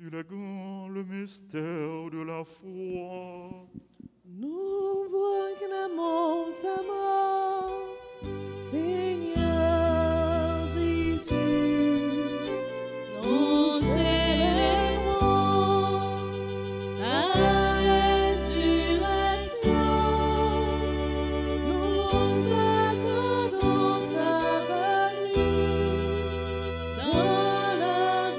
Illéguons le mystère de la foi. Nous proclamons ta mort, Seigneur Jésus. Nous célébrons ta résurrection. Nous attendons ta venue dans la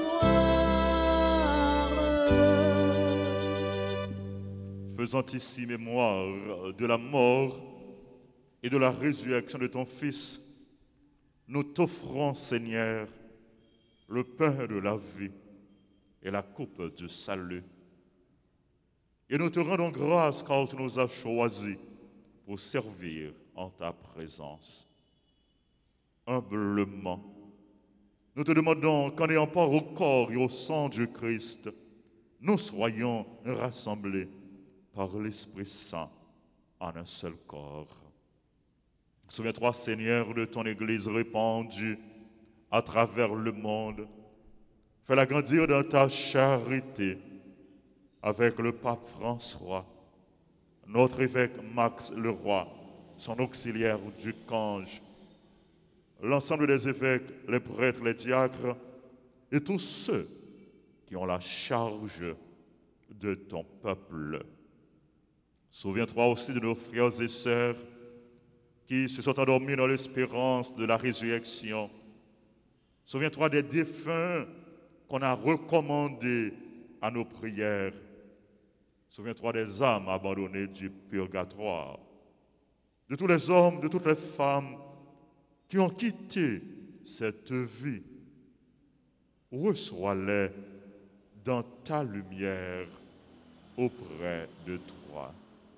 gloire. Faisant ici mémoire de la mort et de la résurrection de ton Fils, nous t'offrons, Seigneur, le pain de la vie et la coupe du salut. Et nous te rendons grâce car tu nous as choisis pour servir en ta présence. Humblement, nous te demandons qu'en ayant part au corps et au sang du Christ, nous soyons rassemblés par l'Esprit Saint en un seul corps. Souviens-toi, Seigneur, de ton Église répandue à travers le monde. Fais-la grandir dans ta charité avec le pape François, notre évêque Max Leroy, son auxiliaire du Cange, l'ensemble des évêques, les prêtres, les diacres et tous ceux qui ont la charge de ton peuple. Souviens-toi aussi de nos frères et sœurs qui se sont endormis dans l'espérance de la résurrection. Souviens-toi des défunts qu'on a recommandés à nos prières. Souviens-toi des âmes abandonnées du purgatoire, de tous les hommes, de toutes les femmes qui ont quitté cette vie. Reçois-les dans ta lumière auprès de toi.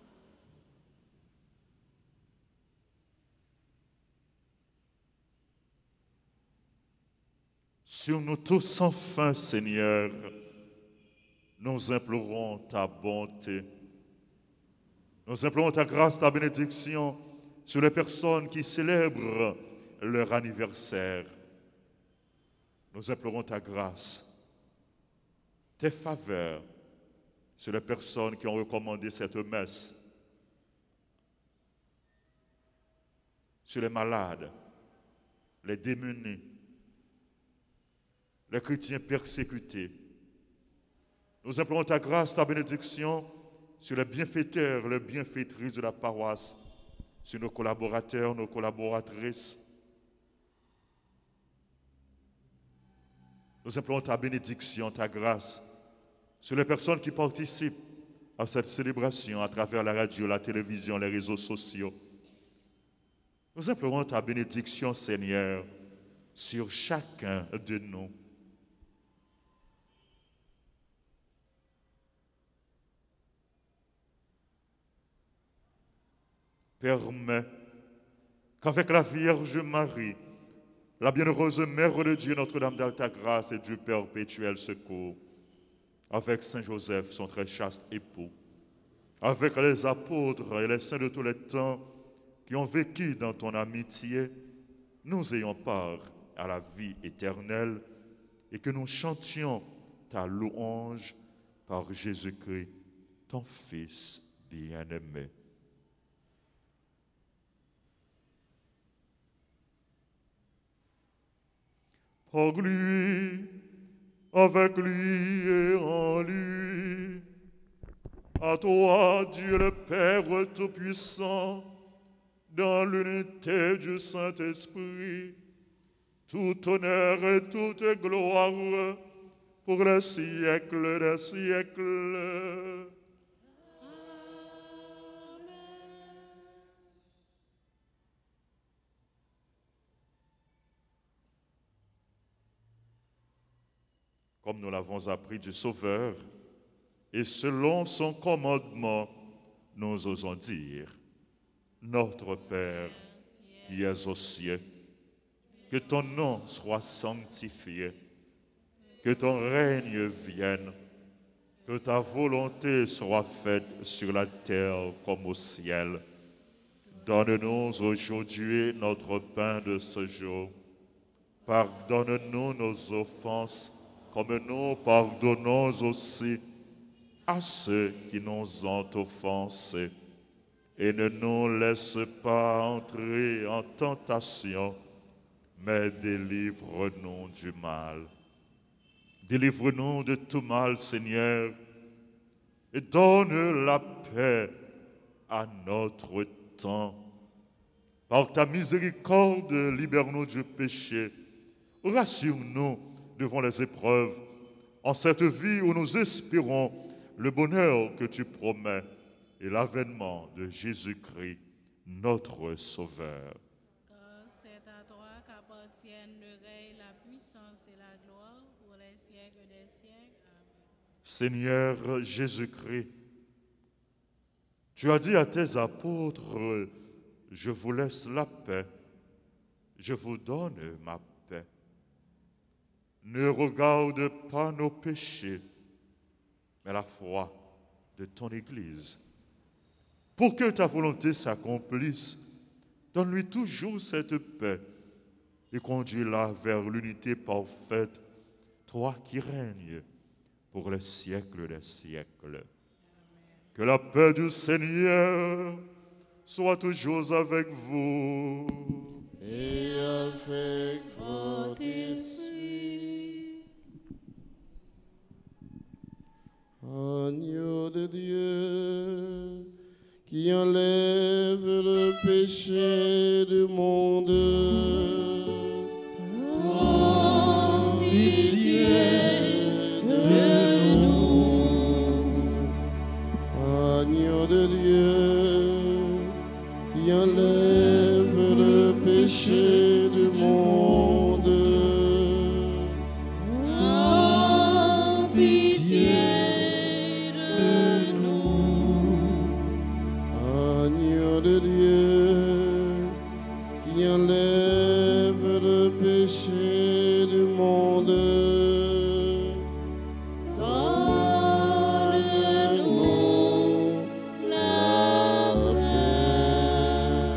Sur nous tous enfin, Seigneur, nous implorons ta bonté. Nous implorons ta grâce, ta bénédiction sur les personnes qui célèbrent leur anniversaire. Nous implorons ta grâce, tes faveurs sur les personnes qui ont recommandé cette messe, sur les malades, les démunis, les chrétiens persécutés. Nous implorons ta grâce, ta bénédiction sur les bienfaiteurs, les bienfaitrices de la paroisse, sur nos collaborateurs, nos collaboratrices. Nous implorons ta bénédiction, ta grâce sur les personnes qui participent à cette célébration à travers la radio, la télévision, les réseaux sociaux. Nous implorons ta bénédiction, Seigneur, sur chacun de nous. Permets qu'avec la Vierge Marie, la bienheureuse Mère de Dieu, Notre-Dame d'Alta Grâce et du perpétuel secours, avec Saint Joseph, son très chaste époux, avec les apôtres et les saints de tous les temps qui ont vécu dans ton amitié, nous ayons part à la vie éternelle et que nous chantions ta louange par Jésus-Christ, ton Fils bien-aimé. Par lui, avec lui et en lui, à toi, Dieu le Père Tout-Puissant, dans l'unité du Saint-Esprit, tout honneur et toute gloire pour les siècles des siècles. Comme nous l'avons appris du Sauveur, et selon son commandement, nous osons dire, Notre Père qui es aux cieux, que ton nom soit sanctifié, que ton règne vienne, que ta volonté soit faite sur la terre comme au ciel. Donne-nous aujourd'hui notre pain de ce jour. Pardonne-nous nos offenses, comme nous pardonnons aussi à ceux qui nous ont offensés. Et ne nous laisse pas entrer en tentation, mais délivre-nous du mal. Délivre-nous de tout mal, Seigneur, et donne la paix à notre temps. Par ta miséricorde, libère-nous du péché. Rassure-nous devant les épreuves, en cette vie où nous espérons le bonheur que tu promets et l'avènement de Jésus-Christ, notre Sauveur. Car c'est à toi qu'appartiennent le règne, la puissance et la gloire pour les siècles des siècles. Amen. Seigneur Jésus-Christ, tu as dit à tes apôtres, je vous laisse la paix, je vous donne ma paix. Ne regarde pas nos péchés, mais la foi de ton Église. Pour que ta volonté s'accomplisse, donne-lui toujours cette paix et conduis-la vers l'unité parfaite, toi qui règnes pour les siècles des siècles. Que la paix du Seigneur soit toujours avec vous. Et avec votre esprit. Agneau de Dieu, qui enlève le péché du monde. Oh, pitié de nous. Agneau de Dieu, qui enlève le péché du monde. Oh, pitié de nous. Agneau de Dieu, qui enlève le péché du monde. Donne-nous la paix.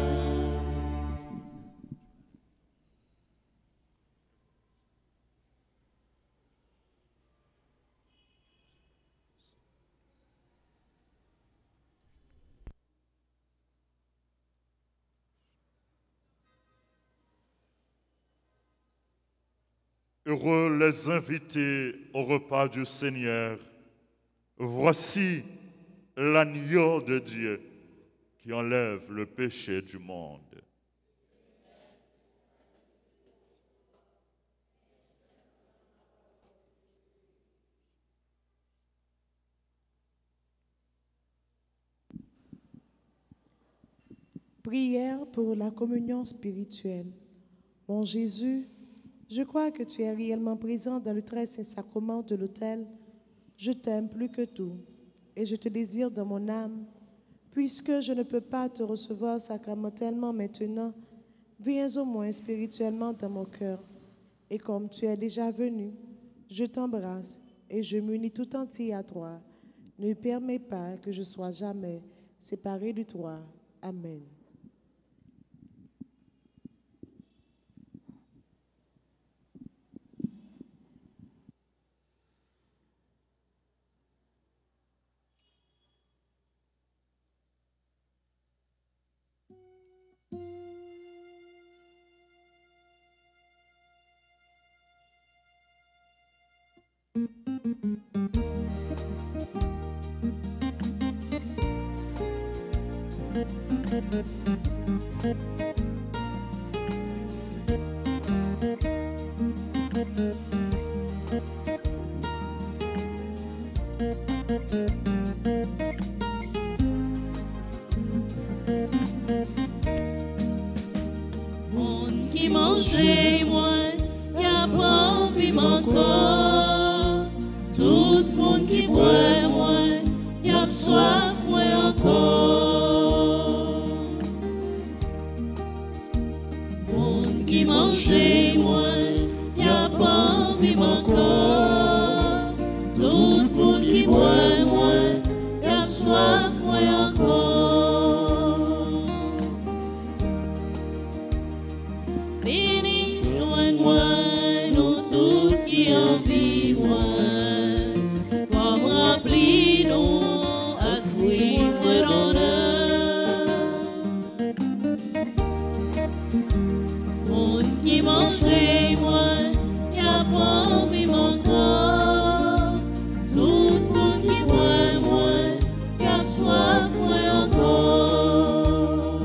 Heureux les invités au repas du Seigneur. Voici l'agneau de Dieu qui enlève le péché du monde. Prière pour la communion spirituelle. Mon Jésus, je crois que tu es réellement présent dans le très saint sacrement de l'autel. Je t'aime plus que tout et je te désire dans mon âme. Puisque je ne peux pas te recevoir sacramentellement maintenant, viens au moins spirituellement dans mon cœur. Et comme tu es déjà venu, je t'embrasse et je m'unis tout entier à toi. Ne permets pas que je sois jamais séparé de toi. Amen. Monde qui mangeait moins, y a pas envie encore. Tout le monde qui boit moins, y a soif moins encore. Monde qui mangeait moins, y a pas envie encore. Tout le monde qui boit moins, y a soif moins encore. Béni, loin de moi, nous tous qui en vivons. Monde qui mangeait moins, y a pas envie mon corps. Tout le monde qui boit moins, y a soif moins encore.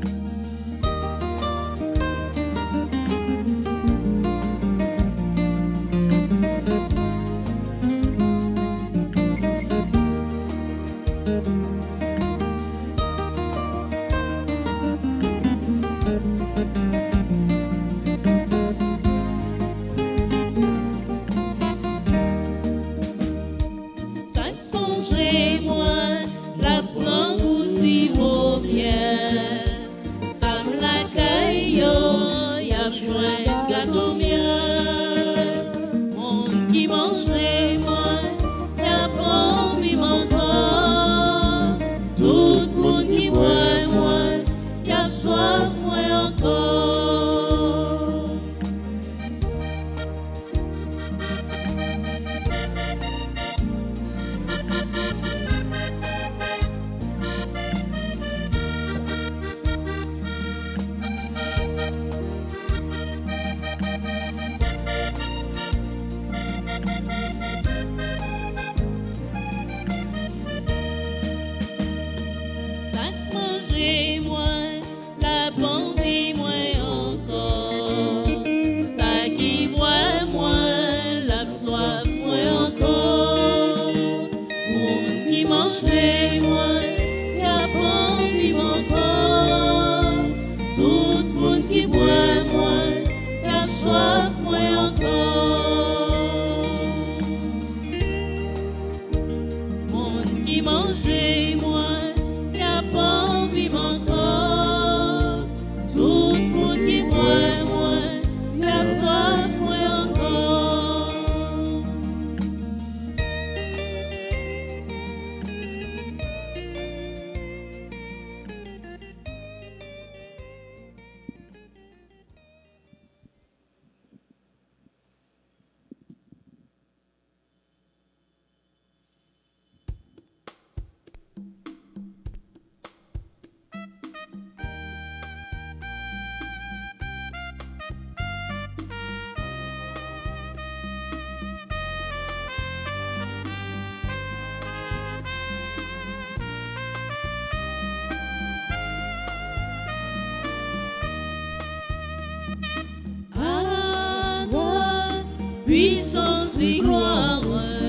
Puissance et gloire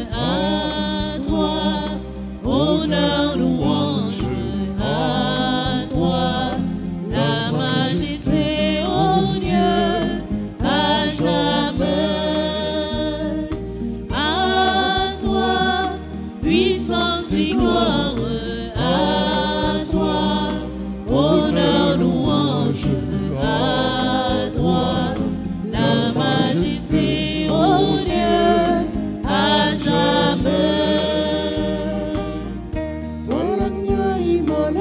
à toi, honneur, louange à toi, la majesté, ô Dieu, à jamais. À toi, puissance et gloire à toi, honneur, louange à toi, la majesté, ô Dieu, à jamais. Toi l'agneau immolé,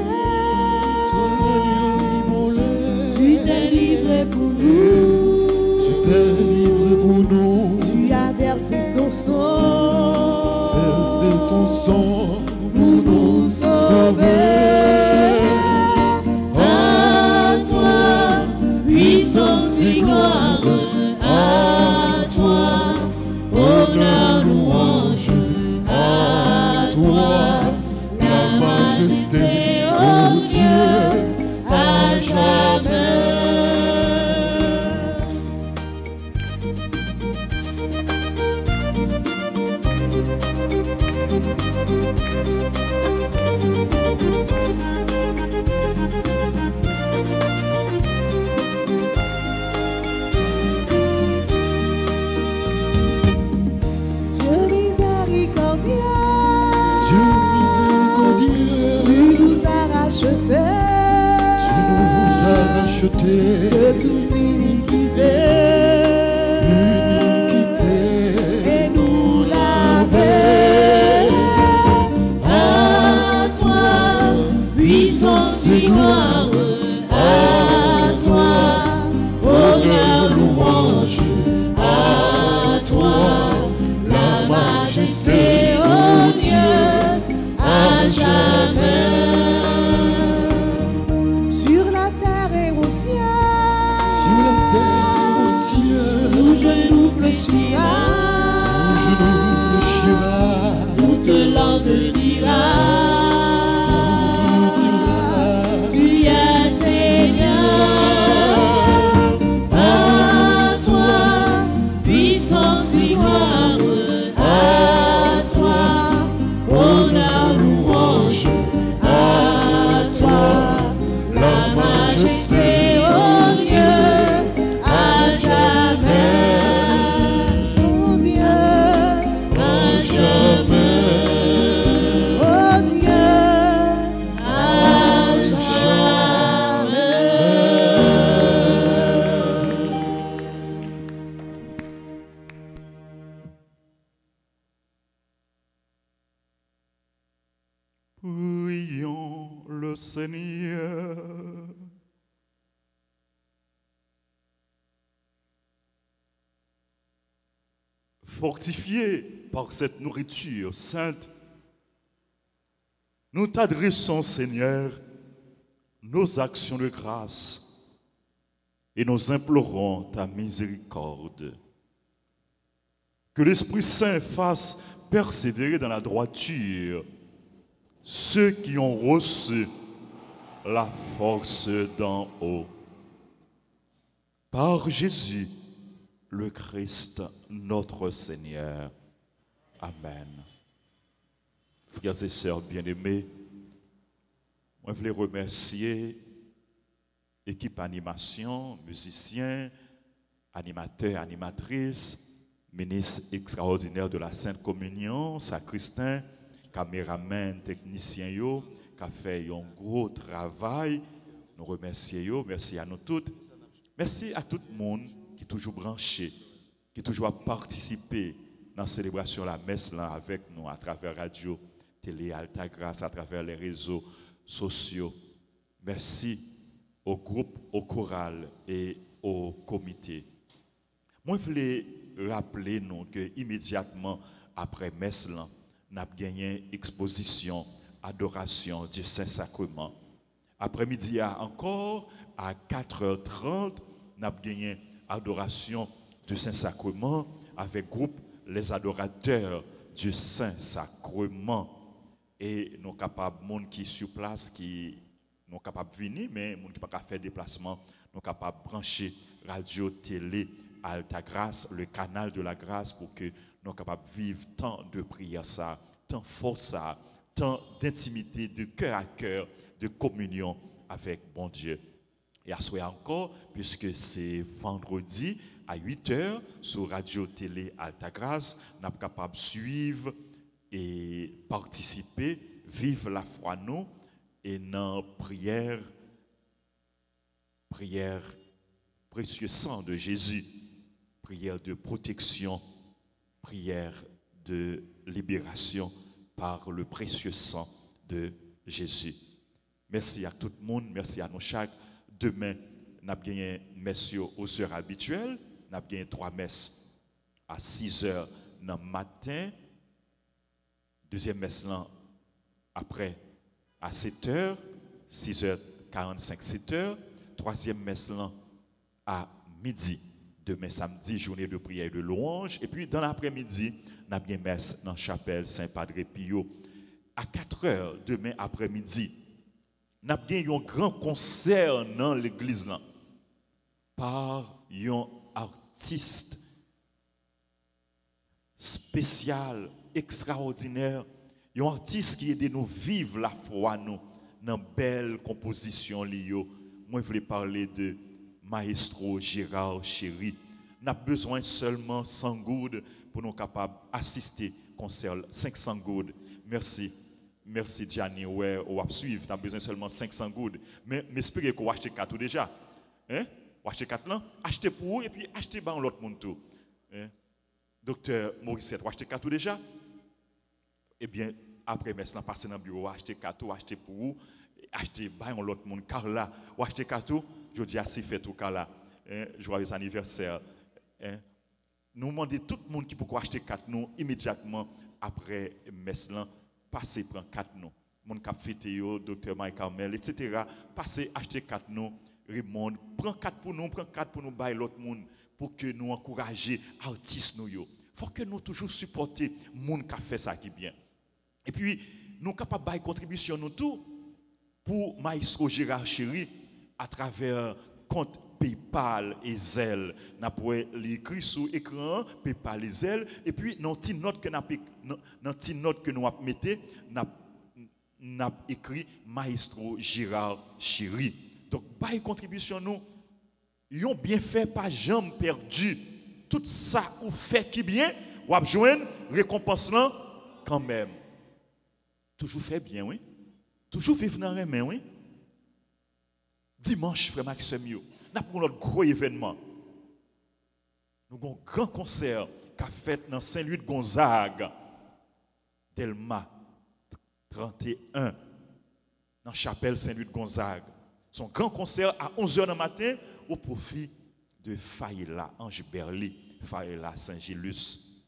Tu t'es livré pour nous. Tu t'es livré pour nous, Tu as versé ton sang. versé ton sang pour nous sauver. À toi, puissance et gloire à toi, honneur, louange à toi, la majesté, ô Dieu, à jamais. Dieu miséricordieux, Dieu miséricordieux, Tu nous as rachetés tu nous as rachetés de toute iniquité et nous laver. À toi, puissance et gloire à toi, honneur, louange à toi, la majesté, ô Dieu, à jamais. Sur la terre et au ciel, genou fléchira, toute langue dira, tu es Seigneur. À toi, puissance et gloire, à toi, honneur, louange, à toi, la majesté, oh Dieu, à jamais, oh Dieu, à jamais, oh Dieu, à jamais. Prions le Seigneur. Fortifiés par cette nourriture sainte, nous t'adressons, Seigneur, nos actions de grâce et nous implorons ta miséricorde. Que l'Esprit Saint fasse persévérer dans la droiture ceux qui ont reçu la force d'en haut. Par Jésus, le Christ, notre Seigneur. Amen. Frères et sœurs bien-aimés, moi je voulais remercier l'équipe animation, musiciens, animateurs, animatrices, ministres extraordinaires de la Sainte Communion, sacristains, caméramen, technicien yo, qui a fait un gros travail. Nous remercions, merci à nous toutes. Merci à tout le monde qui est toujours branché, qui est toujours participé dans la célébration de la messe là avec nous à travers radio, télé, Altagrace, à travers les réseaux sociaux. Merci au groupe, au choral et au comité. Moi, je voulais rappeler nous que immédiatement après messe là, nous avons gagné exposition, adoration du Saint-Sacrement. Après-midi encore, à 4h30, nous avons gagné adoration du Saint-Sacrement avec groupe Les Adorateurs du Saint-Sacrement. Et nous sommes capables, les gens qui sont sur place, qui sont capables de venir, mais les gens qui ne peuvent pas faire déplacement, nous sommes capables de brancher radio, télé, Altagrace, le canal de la grâce pour que nous sommes capables de vivre tant de prières, ça, tant de force, ça, tant d'intimité, de cœur à cœur, de communion avec bon Dieu. Et à ce encore, puisque c'est vendredi à 8h sur Radio Télé Altagrace, nous sommes capables de suivre et participer, vivre la foi nous et dans prière précieux sang de Jésus, prière de protection, prière de libération par le précieux sang de Jésus. Merci à tout le monde, merci à nous chaque. Demain, nous avons gagné messe aux heures habituelles. Nous avons gagné 3 messes à 6h dans le matin. Deuxième messe là, après à 7h, 6h45, 7h. Troisième messe là, à midi. Demain samedi, journée de prière et de louange. Et puis dans l'après-midi, nous avons gagné messe dans la chapelle Saint-Padre Pio. À 4h demain après-midi, nous avons gagné un grand concert dans l'église là, par un artiste spécial, extraordinaire, un artiste qui aide nous vivre la foi nous dans belle composition liyo. Moi je voulais parler de Maestro Gérard Chéri. Nous avons besoin seulement 100 goudes pour nous capables d'assister au concert 500 goudes. Merci. Merci Gianni, ouais, on va suivre. Tu as besoin seulement 500 goudes. Mais espérez qu'on va acheter 4 déjà. Hein? On va acheter 4 là. Achetez pour vous et puis achetez pour l'autre monde tout. Hein? Docteur Morissette, on va acheter 4 déjà. Eh bien, après messe, on passe dans le bureau, on va acheter 4, acheter pour vous, acheter pour l'autre monde. Carla, on va acheter 4. Je dis assez fait tout Carla. Hein? Joyeux anniversaire. Hein? Nous demandons tout le monde qui peut acheter 4 nous immédiatement après messe là. Passez, prendre 4 noms. Mon cap fêté, docteur Mike Carmel, etc. Passez, achetez 4 noms Raymond, prends 4 pour nous, bail l'autre monde pour que nous encourager artistes nous yo. Faut que nous toujours supporter monde qui a fait ça qui bien. Et puis nous capable bail contribution nous tout pour Maestro Gérard Chéri à travers compte PayPal et Zelle. N'a pour l'écrit sur écran PayPal et Zelle et puis dans petite note que nous mettez n'a écrit Maestro Gérard Chéri. Donc bail contribution nous yon bien fait pas jamais perdu. Tout ça ou fait qui bien ou a joindre récompense là quand même. Toujours fait bien, oui. Toujours vivre dans les mains, oui. Dimanche, frère Maxime, nous avons notre gros événement. Nous avons un grand concert qu'a fait dans Saint-Louis de Gonzague, Delma 31, dans la chapelle Saint-Louis de Gonzague. Son grand concert à 11h du matin au profit de Faïla, Ange Berly, Faïla Saint-Gilus.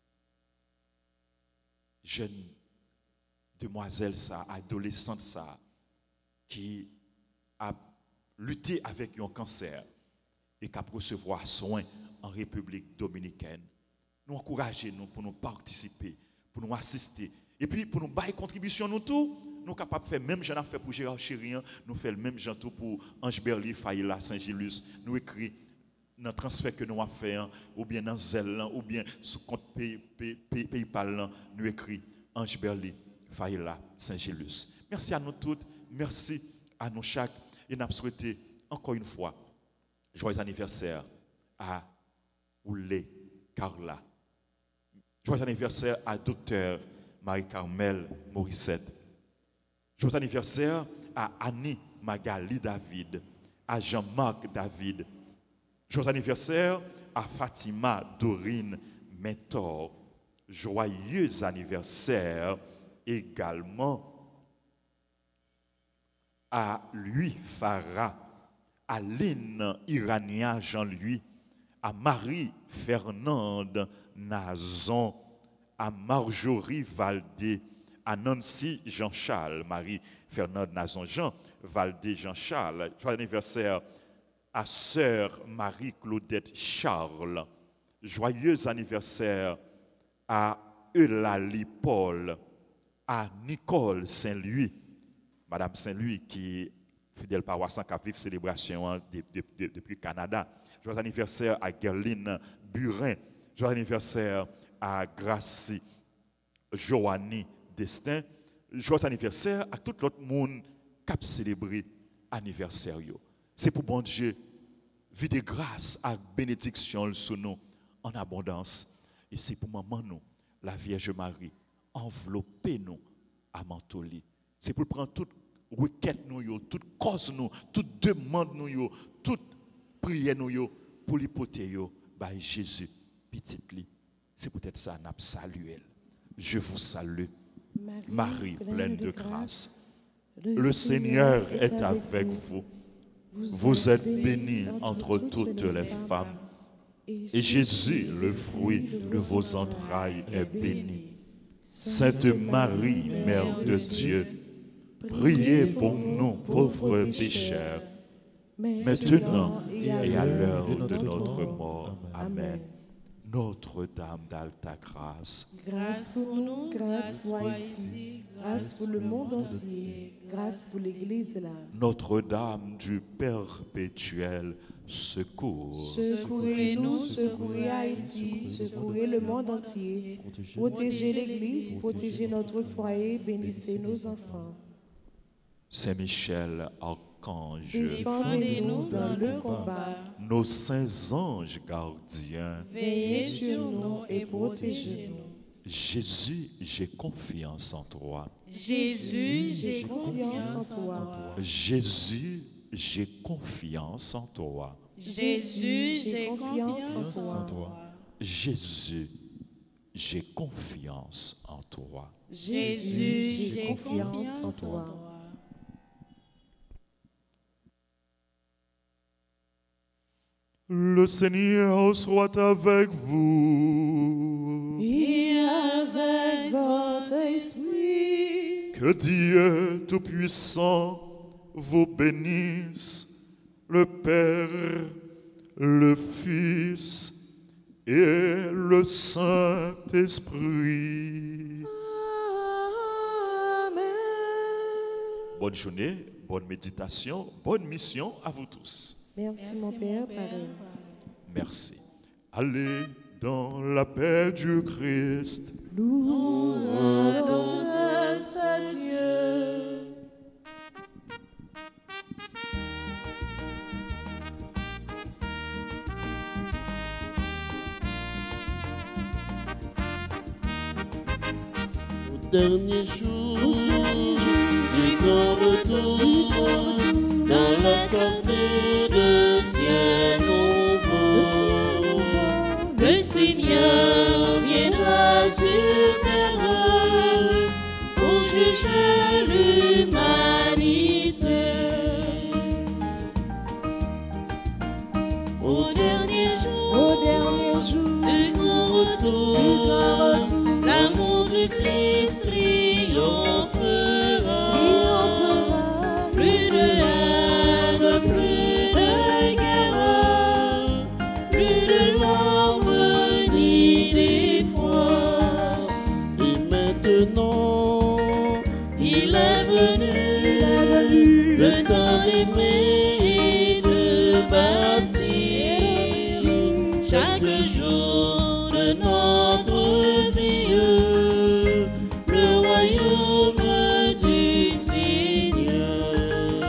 Jeune demoiselle, ça, adolescente, ça, qui a lutté avec un cancer et qui a recevoir soin en République dominicaine. Nous encourageons nous pour nous participer, pour nous assister. Et puis pour nous bailler contribution, nous tout, nous sommes capables de faire même j'en ai fait pour Gérard Chérien, nous faisons le même tout pour Ange Berly, Faïla, Saint-Gilus, nous écrivons dans le transfert que nous avons fait, ou bien dans Zelle, ou bien sous compte PayPal, nous écrivons Ange Berly, Faïla, Saint-Gilus. Merci à nous toutes, merci à nous chaque, et nous souhaitons encore une fois joyeux anniversaire à Oulé Carla. Joyeux anniversaire à Dr Marie-Carmel Morissette. Joyeux anniversaire à Annie Magali David, à Jean-Marc David. Joyeux anniversaire à Fatima Dorine Mentor. Joyeux anniversaire également à Louis Farah, à Lynn Irania Jean-Louis, à Marie-Fernande Nazon, à Marjorie Valdé, à Nancy Jean-Charles, Marie-Fernande Nazon Jean, Valdé Jean-Charles. Joyeux anniversaire à sœur Marie-Claudette Charles. Joyeux anniversaire à Eulalie Paul, à Nicole Saint-Louis, Madame Saint-Louis qui est fidèle paroisse qui a vécu célébration depuis le Canada. Joyeux anniversaire à Gerline Burin. Joyeux anniversaire à Gracie Joanny Destin. Joyeux anniversaire à tout l'autre monde qui a célébré l'anniversaire. C'est pour bon Dieu, vie de grâce et bénédiction sur nous en abondance. Et c'est pour maman nous, la Vierge Marie, envelopper nous à Mantoli. C'est pour prendre toute requête nous, toute cause nous, toute demande nous, toute prière nous, pour l'hypothèse par Jésus, petite li. C'est peut-être ça, n'a salué. Je vous salue, Marie pleine de grâce. Le Seigneur est avec vous. Vous êtes bénie entre toutes les femmes. Et Jésus, le fruit de vos entrailles, est béni. Sainte Marie, Mère de Dieu, priez pour nous pauvres pécheurs, maintenant et à l'heure de notre mort. Amen. Notre-Dame d'Alta Grâce. Grâce pour nous, grâce pour Haïti, grâce pour le monde entier, grâce pour l'Église là. Notre-Dame du perpétuel secours. Secourez-nous, secourez Haïti, secourez le monde entier. Protégez l'Église, protégez notre foyer, bénissez nos enfants. Saint Michel, archange, défendez-nous dans le combat. Nos saints anges gardiens, veillez sur nous et protégez-nous. Jésus, j'ai confiance en toi. Jésus, j'ai confiance en toi. Jésus, j'ai confiance en toi. Jésus, j'ai confiance en toi. Jésus, j'ai confiance en toi. Jésus, j'ai confiance en toi. Le Seigneur soit avec vous. Et avec votre esprit. Que Dieu Tout-Puissant vous bénisse, le Père, le Fils et le Saint-Esprit. Amen. Bonne journée, bonne méditation, bonne mission à vous tous. Merci, mon Père, pareil. Merci. Allez dans la paix du Christ. Nous rendons grâce à Dieu. Au dernier jour du grand retour, dans la clarté de ciel nouveau, Le Seigneur viendra sur terre pour juger l'humanité. Au dernier jour du grand retour, l'amour de Christ triomphera. Plus de haine, plus de guerre, plus de larmes ni d'effroi. et maintenant, Il est venu le temps d'aimer et de bâtir chaque jour de notre vie le royaume du Seigneur.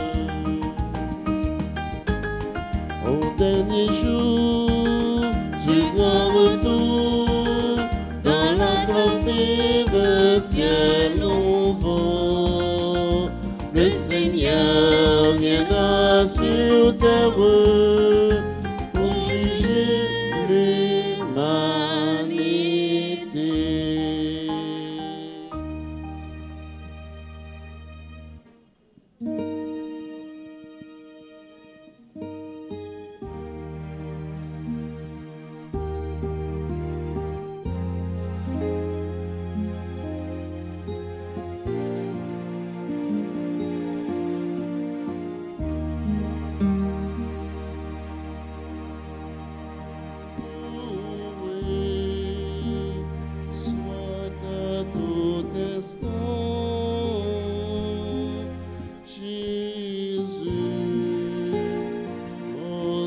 au dernier jour Du grand retour dans la clarté de ciel nouveau, le Seigneur viendra sur terre pour juger l'humanité. Soit à tout instant, Jésus, au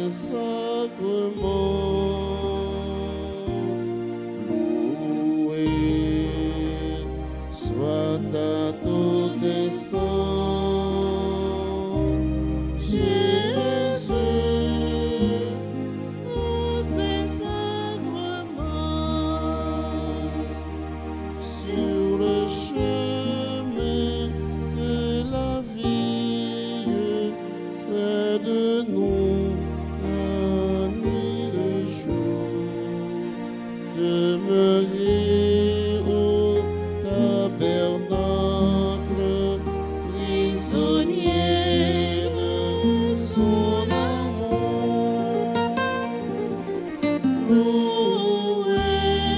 Saint-Sacrement, loué, soit à tout instant, Jésus. Sur le chemin de la vie, près de nous, la nuit, le jour, demeurer au tabernacle, prisonnier de son amour. Loué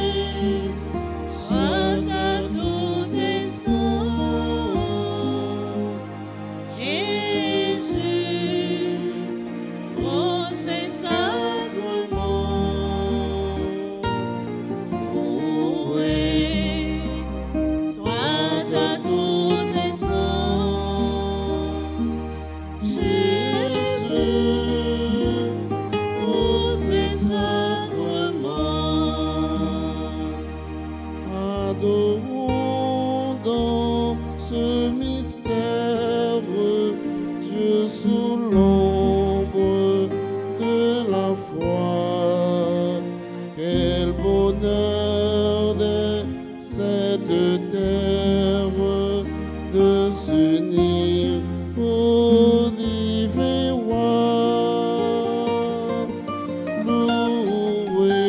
soit à tout instant, Jésus, au Saint-Sacrement, loué soit à tout instant, Jésus, au Saint-Sacrement. adorons dans ce mystère Dieu sous l'ombre de la foi. Quel bonheur de cette terre de s'unir au divin roi. Loué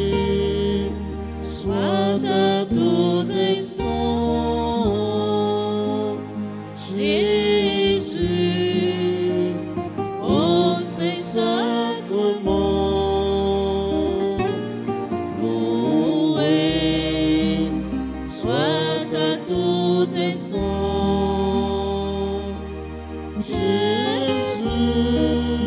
soit à tout instant, Jésus, au Saint-Sacrement, loué soit à tout instant, Jésus,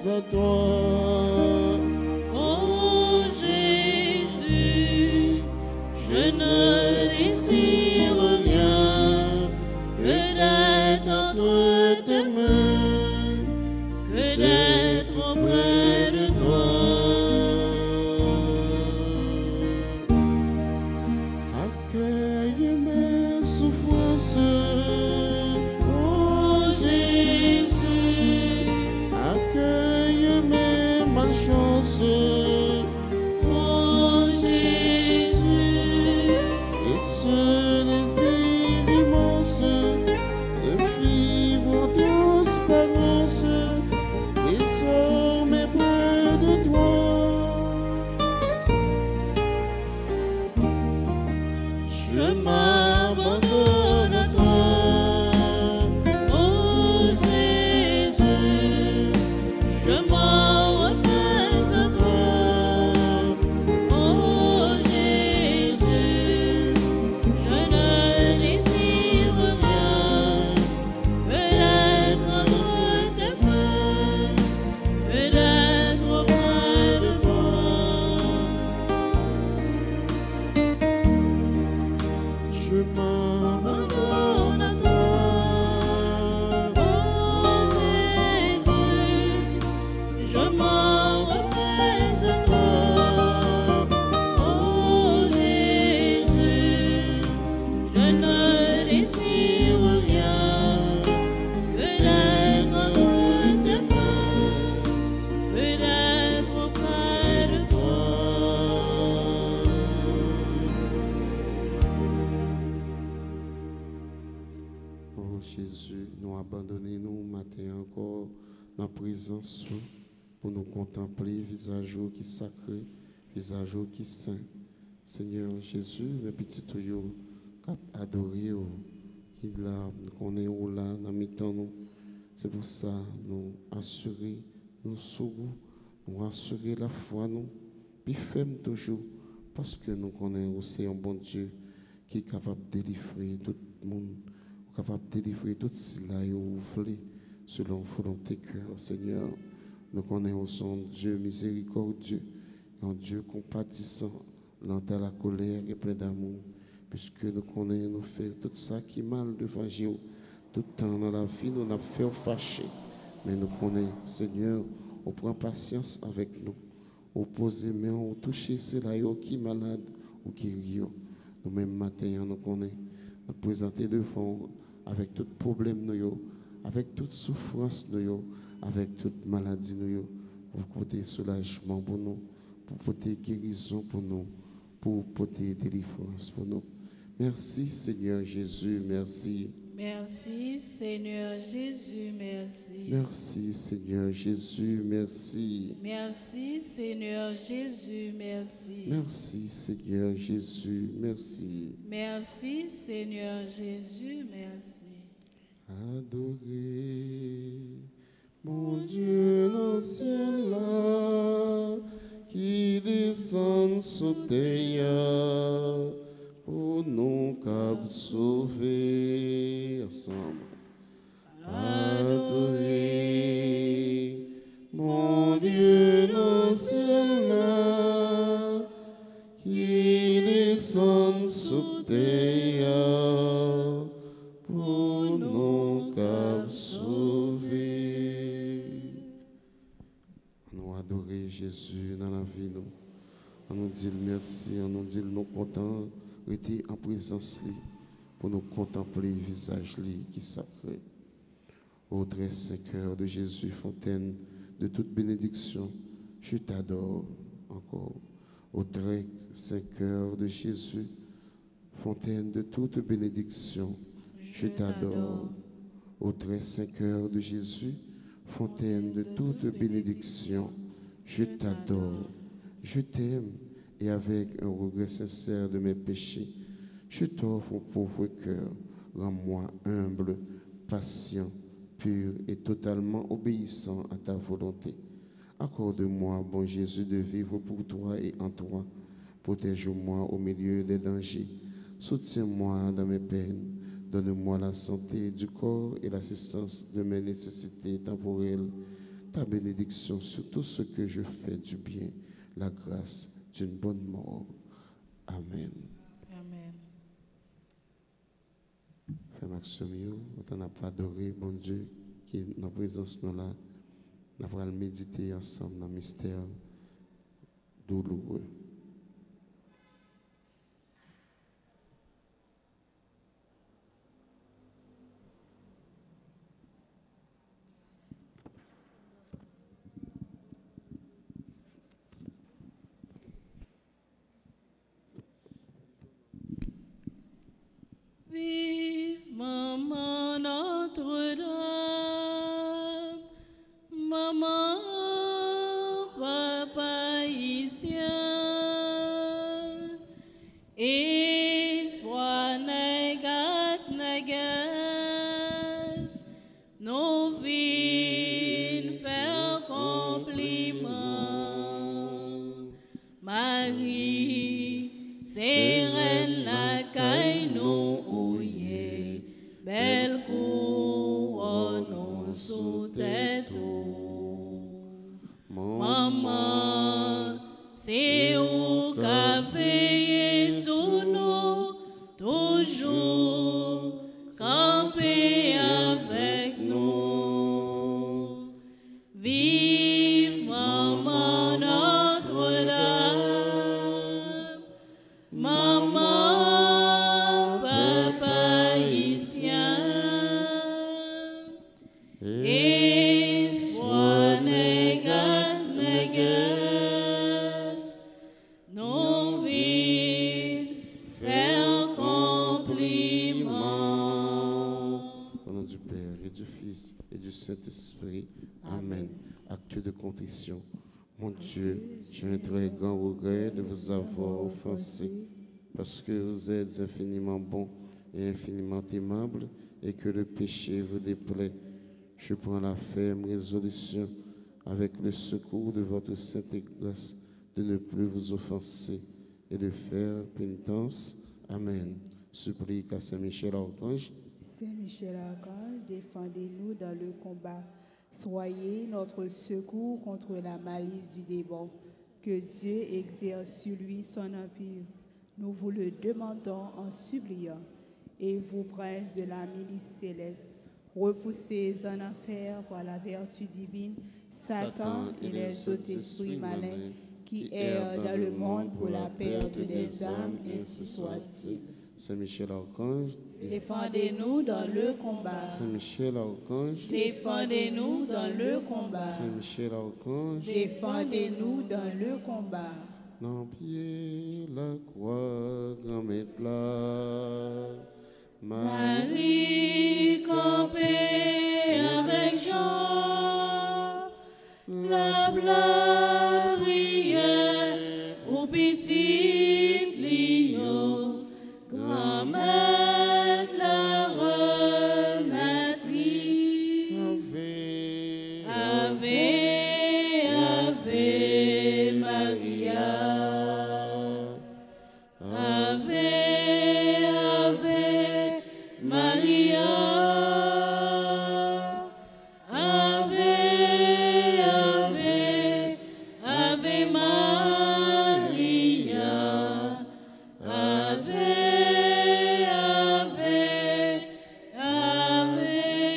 à toi. Oh Jésus, je ne désire rien que d'être entre tes mains, que d'être auprès de toi. Accueille mes souffrances, oh Jésus. Accueille mes malchances, Oh Jésus, et ce désir immense de vivre en transparence, désormais près de toi. je m'abandonne à toi. Oh Jésus, je m'en remets à toi. Oh Jésus, je ne désire rien que d'être entre tes mains, que d'être auprès de toi. Je m'abandonne Abandonne à toi. Oh Jésus, je m'en remets à toi. Oh Jésus, je ne désire rien que d'être entre tes mains, que d'être auprès de toi. Oh Jésus, nous abandonnons matin encore dans la présence pour nous contempler, visage qui sacré, visage qui saint. Seigneur Jésus, mes petits tuyaux, cap adoré, qui là, qu'on est là, dans mi-temps nous. C'est pour ça, nous assurer, nous sauver, nous assurer la foi, nous, puis ferme toujours, parce que nous connaissons aussi un bon Dieu qui est capable de délivrer tout le monde, capable de délivrer tout cela et vous voulez, selon volonté cœur, Seigneur. Nous connaissons un Dieu miséricordieux, un Dieu compatissant, lent à la colère et plein d'amour, puisque nous connaissons nous faire tout ça qui est mal devant Dieu. Tout le temps dans la vie, nous avons fait fâcher. Mais nous connaissons, Seigneur, on prend patience avec nous. On pose les mains, on touche cela qui est malade ou qui rit. Nous-mêmes, matin, nous connaissons. Nous présenter devant avec tout problème, nous, avec toute souffrance, nous, avec toute maladie, nous, pour porter soulagement pour nous, pour porter guérison pour nous, pour porter délivrance pour nous. Merci, Seigneur Jésus, merci. Merci Seigneur Jésus, merci. Merci, Seigneur Jésus, merci. Merci Seigneur Jésus, merci. Merci, Seigneur Jésus, merci. Merci Seigneur Jésus, merci. Adorez mon Dieu dans le ciel là, qui descend sur terre pour nous cap sauver ensemble. Adorez mon Dieu dans le ciel là, qui descend sur terre pour nous cap sauver. Nous adorer Jésus dans la vie nous. On nous dit merci, on nous dit nous contents rester en présence lui pour nous contempler le visage lui qui sacré. Ô très saint cœur de Jésus, fontaine de toute bénédiction, je t'adore encore. Ô très saint cœur de Jésus, fontaine de toute bénédiction, je t'adore. Ô très saint cœur de Jésus, fontaine de toute bénédiction, je t'adore. Je t'aime et avec un regret sincère de mes péchés, je t'offre un pauvre cœur. Rends-moi humble, patient, pur et totalement obéissant à ta volonté. Accorde-moi, bon Jésus, de vivre pour toi et en toi. Protège-moi au milieu des dangers. Soutiens-moi dans mes peines. Donne-moi la santé du corps et l'assistance de mes nécessités temporelles. ta bénédiction sur tout ce que je fais du bien, la grâce d'une bonne mort. Amen. Amen. Frère Maxime, on n'a pas adoré, bon Dieu, qui est dans la présence nous là, nous allons méditer ensemble dans le mystère douloureux. Vive Maman Notre-Dame, Maman Papa Haïtien, espoir negat neges, nos vies faire compliment. Marie, Sérène la caille non ouillée, belle couronne sous tête. Maman, c'est où qu'a veillé sous nous, toujours camper avec nous. Vive Maman Notre-Dame, Maman Papa Haïtien, et sois négat négas, nos vies faire compliment. Au nom du Père et du Fils et du Saint-Esprit. Amen. Acte de contrition. Mon Dieu, j'ai un très grand regret de vous avoir offensé, parce que vous êtes infiniment bon et infiniment aimable, et que le péché vous déplaît. Je prends la ferme résolution, avec le secours de votre sainte grâce, de ne plus vous offenser et de faire pénitence. Amen. Supplique à Saint Michel Archange. Saint Michel Archange, défendez-nous dans le combat. Soyez notre secours contre la malice du démon. Que Dieu exerce sur lui son empire. Nous vous le demandons en suppliant. Et vous, princes de la milice céleste, repoussez en enfer par la vertu divine Satan et les autres esprits malins qui errent dans le monde pour la perte des âmes, ainsi soit-il. Saint Michel Archange, Défendez-nous dans le combat. Saint Michel Archange, Défendez-nous dans le combat. Saint Michel Archange, Défendez-nous dans le combat. n'empiez la croix, grand maître là. Marie campée avec Jean, la prière au petit lion, grand-mère la remettre lui. Ave, Ave Maria. Ave, Ave Maria. Ave, Ave, Ave Maria. Ave, Ave, Ave.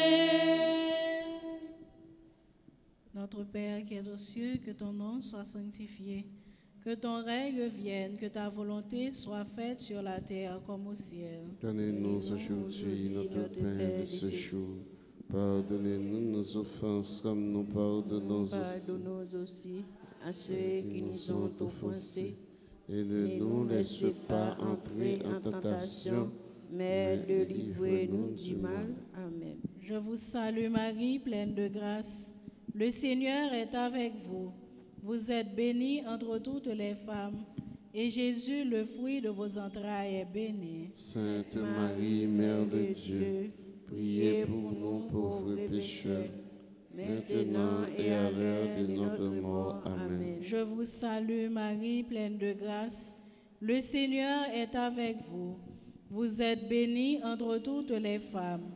Notre Père qui est aux cieux, que ton nom soit sanctifié, que ton règne vienne, que ta volonté soit faite sur la terre comme au ciel. Donnez-nous aujourd'hui notre pain de ce jour. Pardonnez-nous nos offenses comme nous pardonnons aussi à ceux qui nous ont offensés. Et ne nous laisse pas entrer en tentation, mais délivrez-nous du mal. Amen. Je vous salue Marie, pleine de grâce. Le Seigneur est avec vous. Vous êtes bénie entre toutes les femmes, et Jésus, le fruit de vos entrailles, est béni. Sainte Marie, Mère de Dieu, priez pour nous pauvres pécheurs, maintenant et à l'heure de notre mort. Amen. Je vous salue Marie, pleine de grâce. Le Seigneur est avec vous. Vous êtes bénie entre toutes les femmes,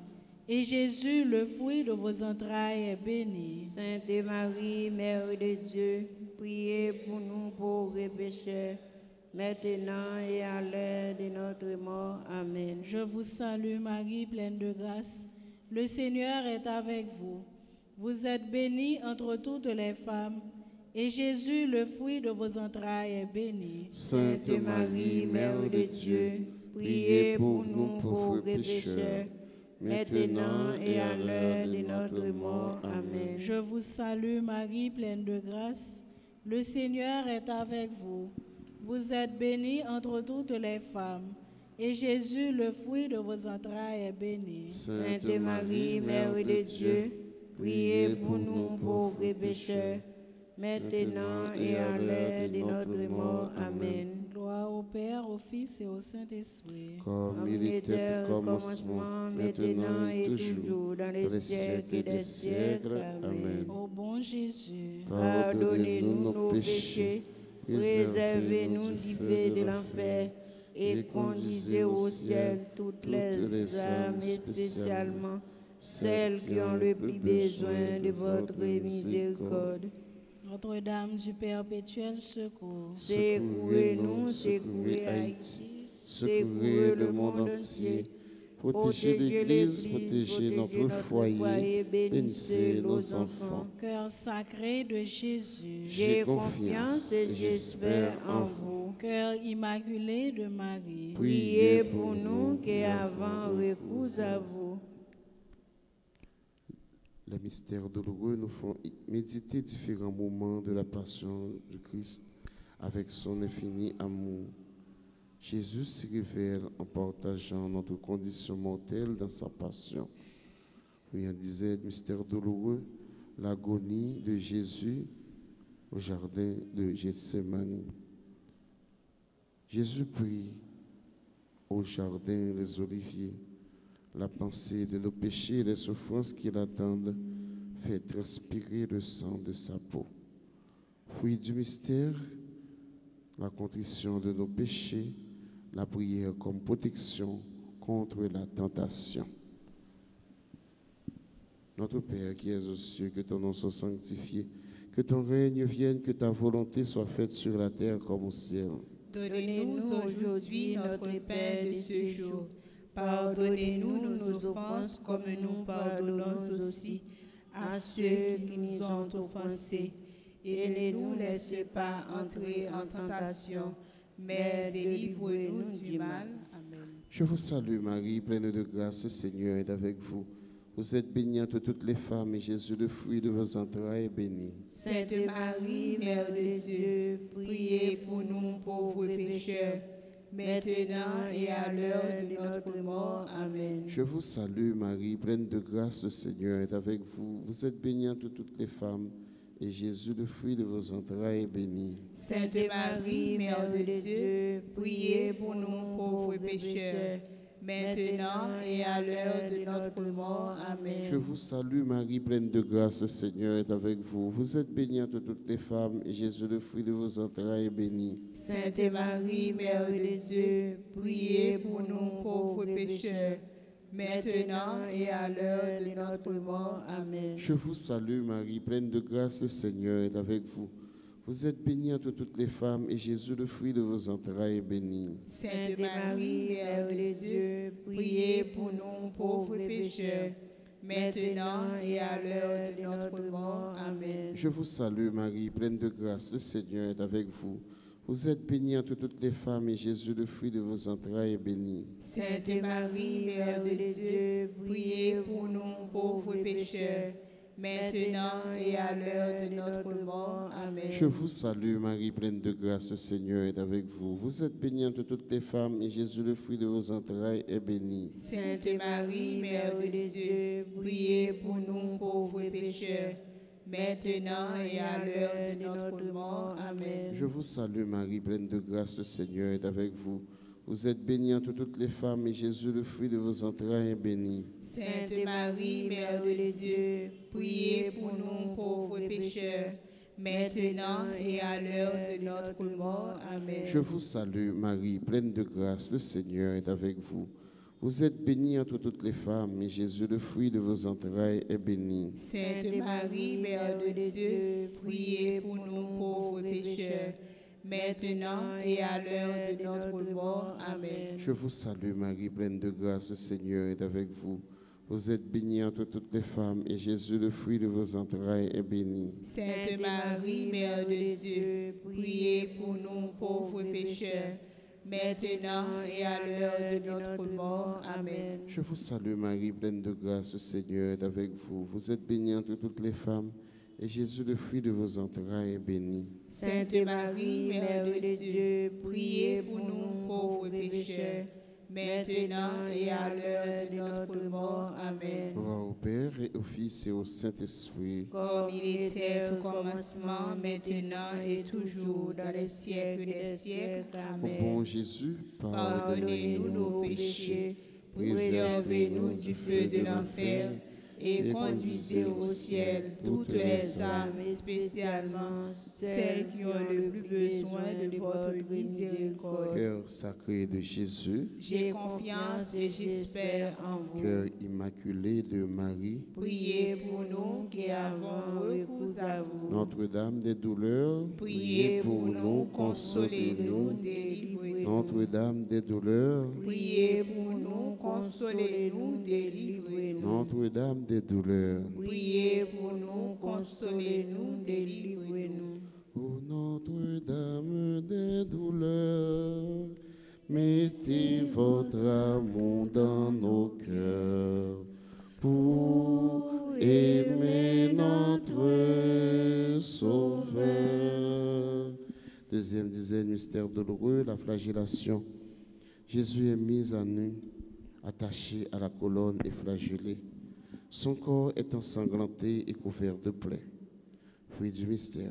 et Jésus, le fruit de vos entrailles, est béni. Sainte Marie, Mère de Dieu, priez pour nous pauvres pécheurs, maintenant et à l'heure de notre mort. Amen. Je vous salue Marie, pleine de grâce. Le Seigneur est avec vous. Vous êtes bénie entre toutes les femmes, et Jésus, le fruit de vos entrailles, est béni. Sainte Marie, Mère de Dieu, priez pour nous pauvres pécheurs, maintenant et à l'heure de notre mort. Amen. Je vous salue Marie, pleine de grâce. Le Seigneur est avec vous. Vous êtes bénie entre toutes les femmes, et Jésus, le fruit de vos entrailles, est béni. Sainte Marie, Mère de Dieu, priez pour nous pauvres pécheurs, maintenant et à l'heure de notre mort. Amen. Gloire au Père, au Fils et au Saint-Esprit. Comme il était au commencement, maintenant et toujours, dans les siècles des siècles. Amen. Ô bon Jésus, Pardonnez-nous nos péchés, préservez-nous du feu de l'enfer, et conduisez au ciel toutes les âmes, et spécialement celles qui ont le plus besoin de votre miséricorde. Notre-Dame du Perpétuel secours, Secourez-nous, secourez Haïti, secourez le monde entier. Protégez l'Église, protégez notre foyer, bénissez nos enfants. Cœur sacré de Jésus, J'ai confiance et j'espère en vous. Cœur immaculé de Marie, Priez pour nous qui avons recours à vous. Les mystères douloureux nous font méditer différents moments de la passion du Christ avec son infini amour. Jésus se révèle en partageant notre condition mortelle dans sa passion. Oui, on disait mystère douloureux, l'agonie de Jésus au jardin de Gethsémani. Jésus prie au jardin des Oliviers. La pensée de nos péchés et des souffrances qui l'attendent fait transpirer le sang de sa peau. Fruit du mystère, la contrition de nos péchés, la prière comme protection contre la tentation. Notre Père qui es aux cieux, que ton nom soit sanctifié, que ton règne vienne, que ta volonté soit faite sur la terre comme au ciel. Donnez-nous aujourd'hui notre pain de ce jour. Pardonnez-nous nos offenses comme nous pardonnons aussi à ceux qui nous ont offensés. Et ne nous laisse pas entrer en tentation, mais délivre-nous du mal. Amen. Je vous salue Marie, pleine de grâce, le Seigneur est avec vous. Vous êtes bénie entre toutes les femmes, et Jésus, le fruit de vos entrailles, est béni. Sainte Marie, Mère de Dieu, priez pour nous pauvres pécheurs, maintenant et à l'heure de notre mort. Amen. Je vous salue Marie, pleine de grâce, le Seigneur est avec vous. Vous êtes bénie entre toutes les femmes, et Jésus, le fruit de vos entrailles, est béni. Sainte Marie, Mère de Dieu, priez pour nous pauvres pécheurs, maintenant et à l'heure de notre mort. Amen. Je vous salue Marie, pleine de grâce, le Seigneur est avec vous. Vous êtes bénie entre toutes les femmes, et Jésus, le fruit de vos entrailles, est béni. Sainte Marie, Mère de Dieu, priez pour nous pauvres pécheurs, maintenant et à l'heure de notre mort. Amen. Je vous salue Marie, pleine de grâce, le Seigneur est avec vous. Vous êtes bénie entre toutes les femmes, et Jésus, le fruit de vos entrailles, est béni. Sainte Marie, Mère de Dieu, priez pour nous pauvres pécheurs, maintenant et à l'heure de notre mort. Amen. Je vous salue Marie, pleine de grâce, le Seigneur est avec vous. Vous êtes bénie entre toutes les femmes, et Jésus, le fruit de vos entrailles, est béni. Sainte Marie, Mère de Dieu, priez pour nous pauvres pécheurs, maintenant et à l'heure de notre mort. Amen. Je vous salue Marie, pleine de grâce, le Seigneur est avec vous. Vous êtes bénie entre toutes les femmes, et Jésus, le fruit de vos entrailles, est béni. Sainte Marie, Mère de Dieu, priez pour nous pauvres pécheurs, maintenant et à l'heure de notre mort. Amen. Je vous salue Marie, pleine de grâce, le Seigneur est avec vous. Vous êtes bénie entre toutes les femmes, et Jésus, le fruit de vos entrailles, est béni. Sainte Marie, Mère de Dieu, priez pour nous pauvres pécheurs, maintenant et à l'heure de notre mort. Amen. Je vous salue Marie, pleine de grâce, le Seigneur est avec vous. Vous êtes bénie entre toutes les femmes, et Jésus, le fruit de vos entrailles, est béni. Sainte Marie, Mère de Dieu, priez pour nous pauvres pécheurs, maintenant et à l'heure de notre mort. Amen. Je vous salue Marie, pleine de grâce, le Seigneur est avec vous. Vous êtes bénie entre toutes les femmes, et Jésus, le fruit de vos entrailles, est béni. Sainte Marie, Mère de Dieu, priez pour nous pauvres pécheurs, maintenant et à l'heure de notre mort. Amen. Je vous salue Marie, pleine de grâce, le Seigneur est avec vous. Vous êtes bénie entre toutes les femmes, et Jésus, le fruit de vos entrailles, est béni. Sainte Marie, Mère de Dieu, priez pour nous pauvres pécheurs, maintenant et à l'heure de notre mort. Amen. Gloire au Père et au Fils et au Saint-Esprit. Comme il était au commencement, maintenant et toujours, dans les siècles des siècles. Ô Amen. bon Jésus, Pardonnez-nous nos péchés, préservez-nous du feu de l'enfer, et conduisez au ciel toutes les âmes, spécialement celles qui ont le plus besoin de votre miséricorde. Cœur sacré de Jésus, J'ai confiance et j'espère en vous. cœur immaculé de Marie, Priez pour nous qui avons recours à vous. Notre-Dame des douleurs, Priez pour nous, consolez-nous, délivrez-nous. Notre-Dame des douleurs, Priez pour nous, consolez-nous, délivrez-nous. Notre-Dame des douleurs. Priez pour nous, consolez-nous, délivrez-nous. Ô Notre-Dame des douleurs, mettez votre amour dans nos cœurs pour aimer notre Sauveur. Deuxième dizaine, mystère douloureux, la flagellation. Jésus est mis à nu, attaché à la colonne et flagellé. Son corps est ensanglanté et couvert de plaies. Fruit du mystère,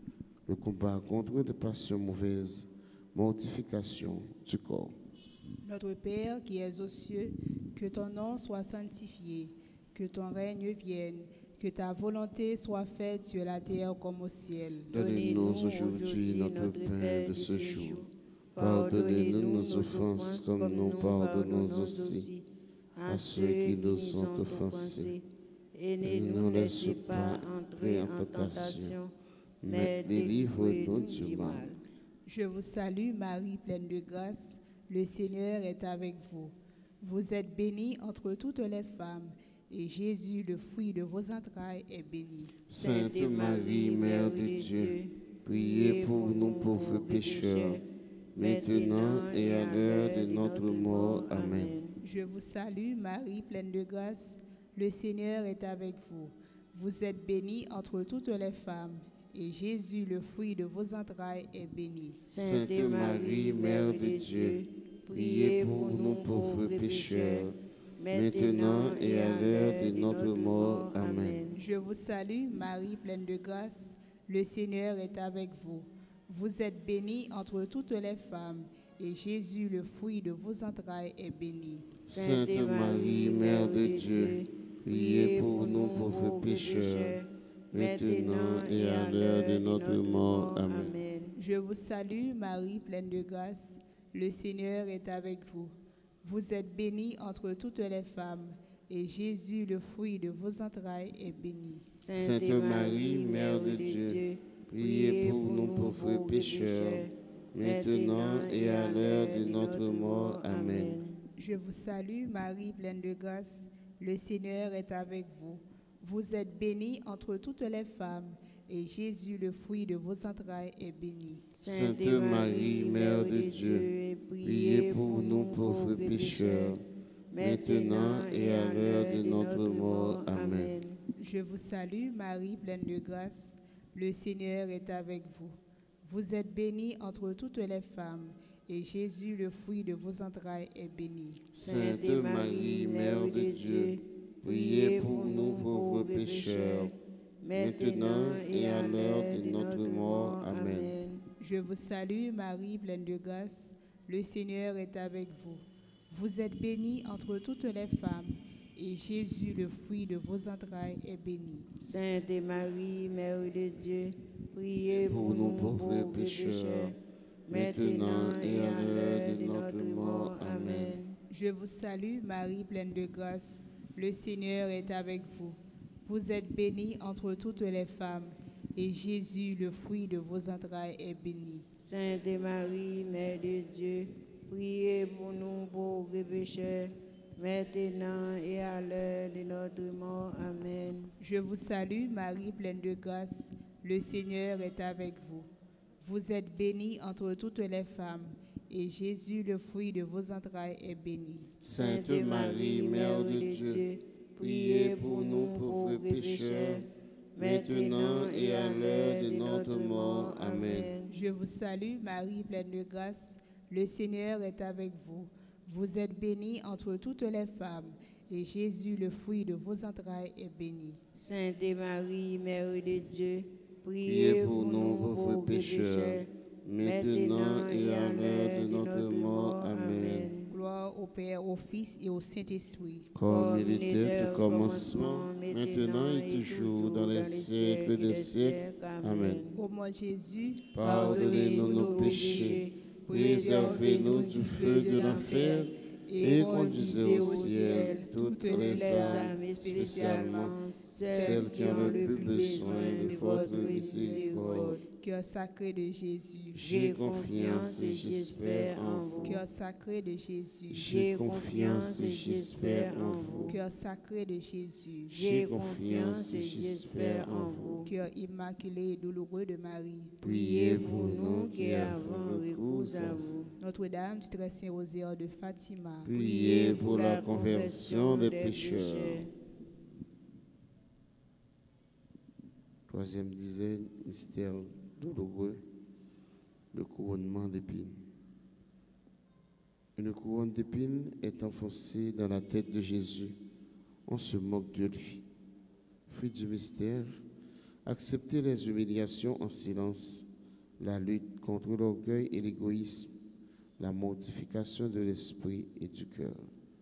le combat contre de passions mauvaises, mortification du corps. Notre Père qui es aux cieux, que ton nom soit sanctifié, que ton règne vienne, que ta volonté soit faite sur la terre comme au ciel. Donnez-nous aujourd'hui notre pain de ce jour. Pardonnez-nous nos offenses comme nous pardonnons aussi à ceux qui nous ont offensés. Et ne nous laisse pas entrer en tentation, mais délivre-nous du mal. Je vous salue Marie, pleine de grâce, le Seigneur est avec vous. Vous êtes bénie entre toutes les femmes, et Jésus, le fruit de vos entrailles, est béni. Sainte Marie, Mère de Dieu, priez pour nous pauvres pécheurs, maintenant et à l'heure de notre mort. Amen. Je vous salue Marie, pleine de grâce, le Seigneur est avec vous. Vous êtes bénie entre toutes les femmes, et Jésus, le fruit de vos entrailles, est béni. Sainte Marie, Mère de Dieu, priez pour nous pauvres pécheurs, maintenant et à l'heure de notre mort. Amen. Je vous salue Marie, pleine de grâce, le Seigneur est avec vous. Vous êtes bénie entre toutes les femmes, et Jésus, le fruit de vos entrailles, est béni. Sainte Marie, Mère de Dieu, priez pour nous pauvres pécheurs, maintenant et à l'heure de notre mort. Amen. Je vous salue Marie, pleine de grâce, le Seigneur est avec vous. Vous êtes bénie entre toutes les femmes, et Jésus, le fruit de vos entrailles, est béni. Sainte Marie, Mère de Dieu, priez pour nous pauvres pécheurs, maintenant et à l'heure de notre mort. Amen. Je vous salue Marie, pleine de grâce, le Seigneur est avec vous. Vous êtes bénie entre toutes les femmes, et Jésus, le fruit de vos entrailles, est béni. Sainte Marie, Mère de Dieu, priez pour nous pauvres pécheurs, maintenant et à l'heure de notre mort. Amen. Je vous salue Marie, pleine de grâce, le Seigneur est avec vous. Vous êtes bénie entre toutes les femmes, et Jésus, le fruit de vos entrailles, est béni. Sainte Marie, Mère de Dieu, priez pour nous pauvres pécheurs, maintenant et à l'heure de notre mort. Amen. Je vous salue Marie, pleine de grâce, le Seigneur est avec vous. Vous êtes bénie entre toutes les femmes, et Jésus, le fruit de vos entrailles, est béni. Sainte Marie, Mère de Dieu, priez pour nous pauvres pécheurs, maintenant et à l'heure de notre mort. Amen. Je vous salue, Marie, pleine de grâce. Le Seigneur est avec vous. Vous êtes bénie entre toutes les femmes, et Jésus, le fruit de vos entrailles, est béni. Sainte Marie, Mère de Dieu, priez pour nous pauvres pécheurs, maintenant et à l'heure de notre mort. Amen. Je vous salue, Marie, pleine de grâce. Le Seigneur est avec vous. Vous êtes bénie entre toutes les femmes, et Jésus, le fruit de vos entrailles, est béni. Sainte Marie, Mère de Dieu, priez pour nous pauvres pécheurs, maintenant et à l'heure de notre mort. Amen. Je vous salue, Marie, pleine de grâce. Le Seigneur est avec vous. Vous êtes bénie entre toutes les femmes, et Jésus, le fruit de vos entrailles, est béni. Sainte Marie, Mère de Dieu, priez pour nous pauvres pécheurs, maintenant et à l'heure de notre mort. Amen. Gloire au Père, au Fils et au Saint-Esprit. Comme il était au commencement, maintenant et toujours, dans les siècles des siècles. Amen. Ô mon Jésus, pardonnez-nous nos péchés, préservez-nous du feu de l'enfer, et conduisez au ciel toutes les âmes, spécialement celles qui ont le plus besoin de votre miséricorde. Cœur sacré de Jésus, J'ai confiance et j'espère en vous. Cœur sacré de Jésus, J'ai confiance et j'espère en vous. Cœur sacré de Jésus, J'ai confiance et j'espère en vous. Cœur immaculé et douloureux de Marie, Priez pour nous qui avons recours à vous. Notre-Dame du Très Saint Rosaire de Fatima, Priez pour la conversion des pécheurs. Troisième dizaine, mystère douloureux, le couronnement d'épines. Une couronne d'épines est enfoncée dans la tête de Jésus. On se moque de lui. Fruit du mystère, accepter les humiliations en silence, la lutte contre l'orgueil et l'égoïsme, la mortification de l'esprit et du cœur.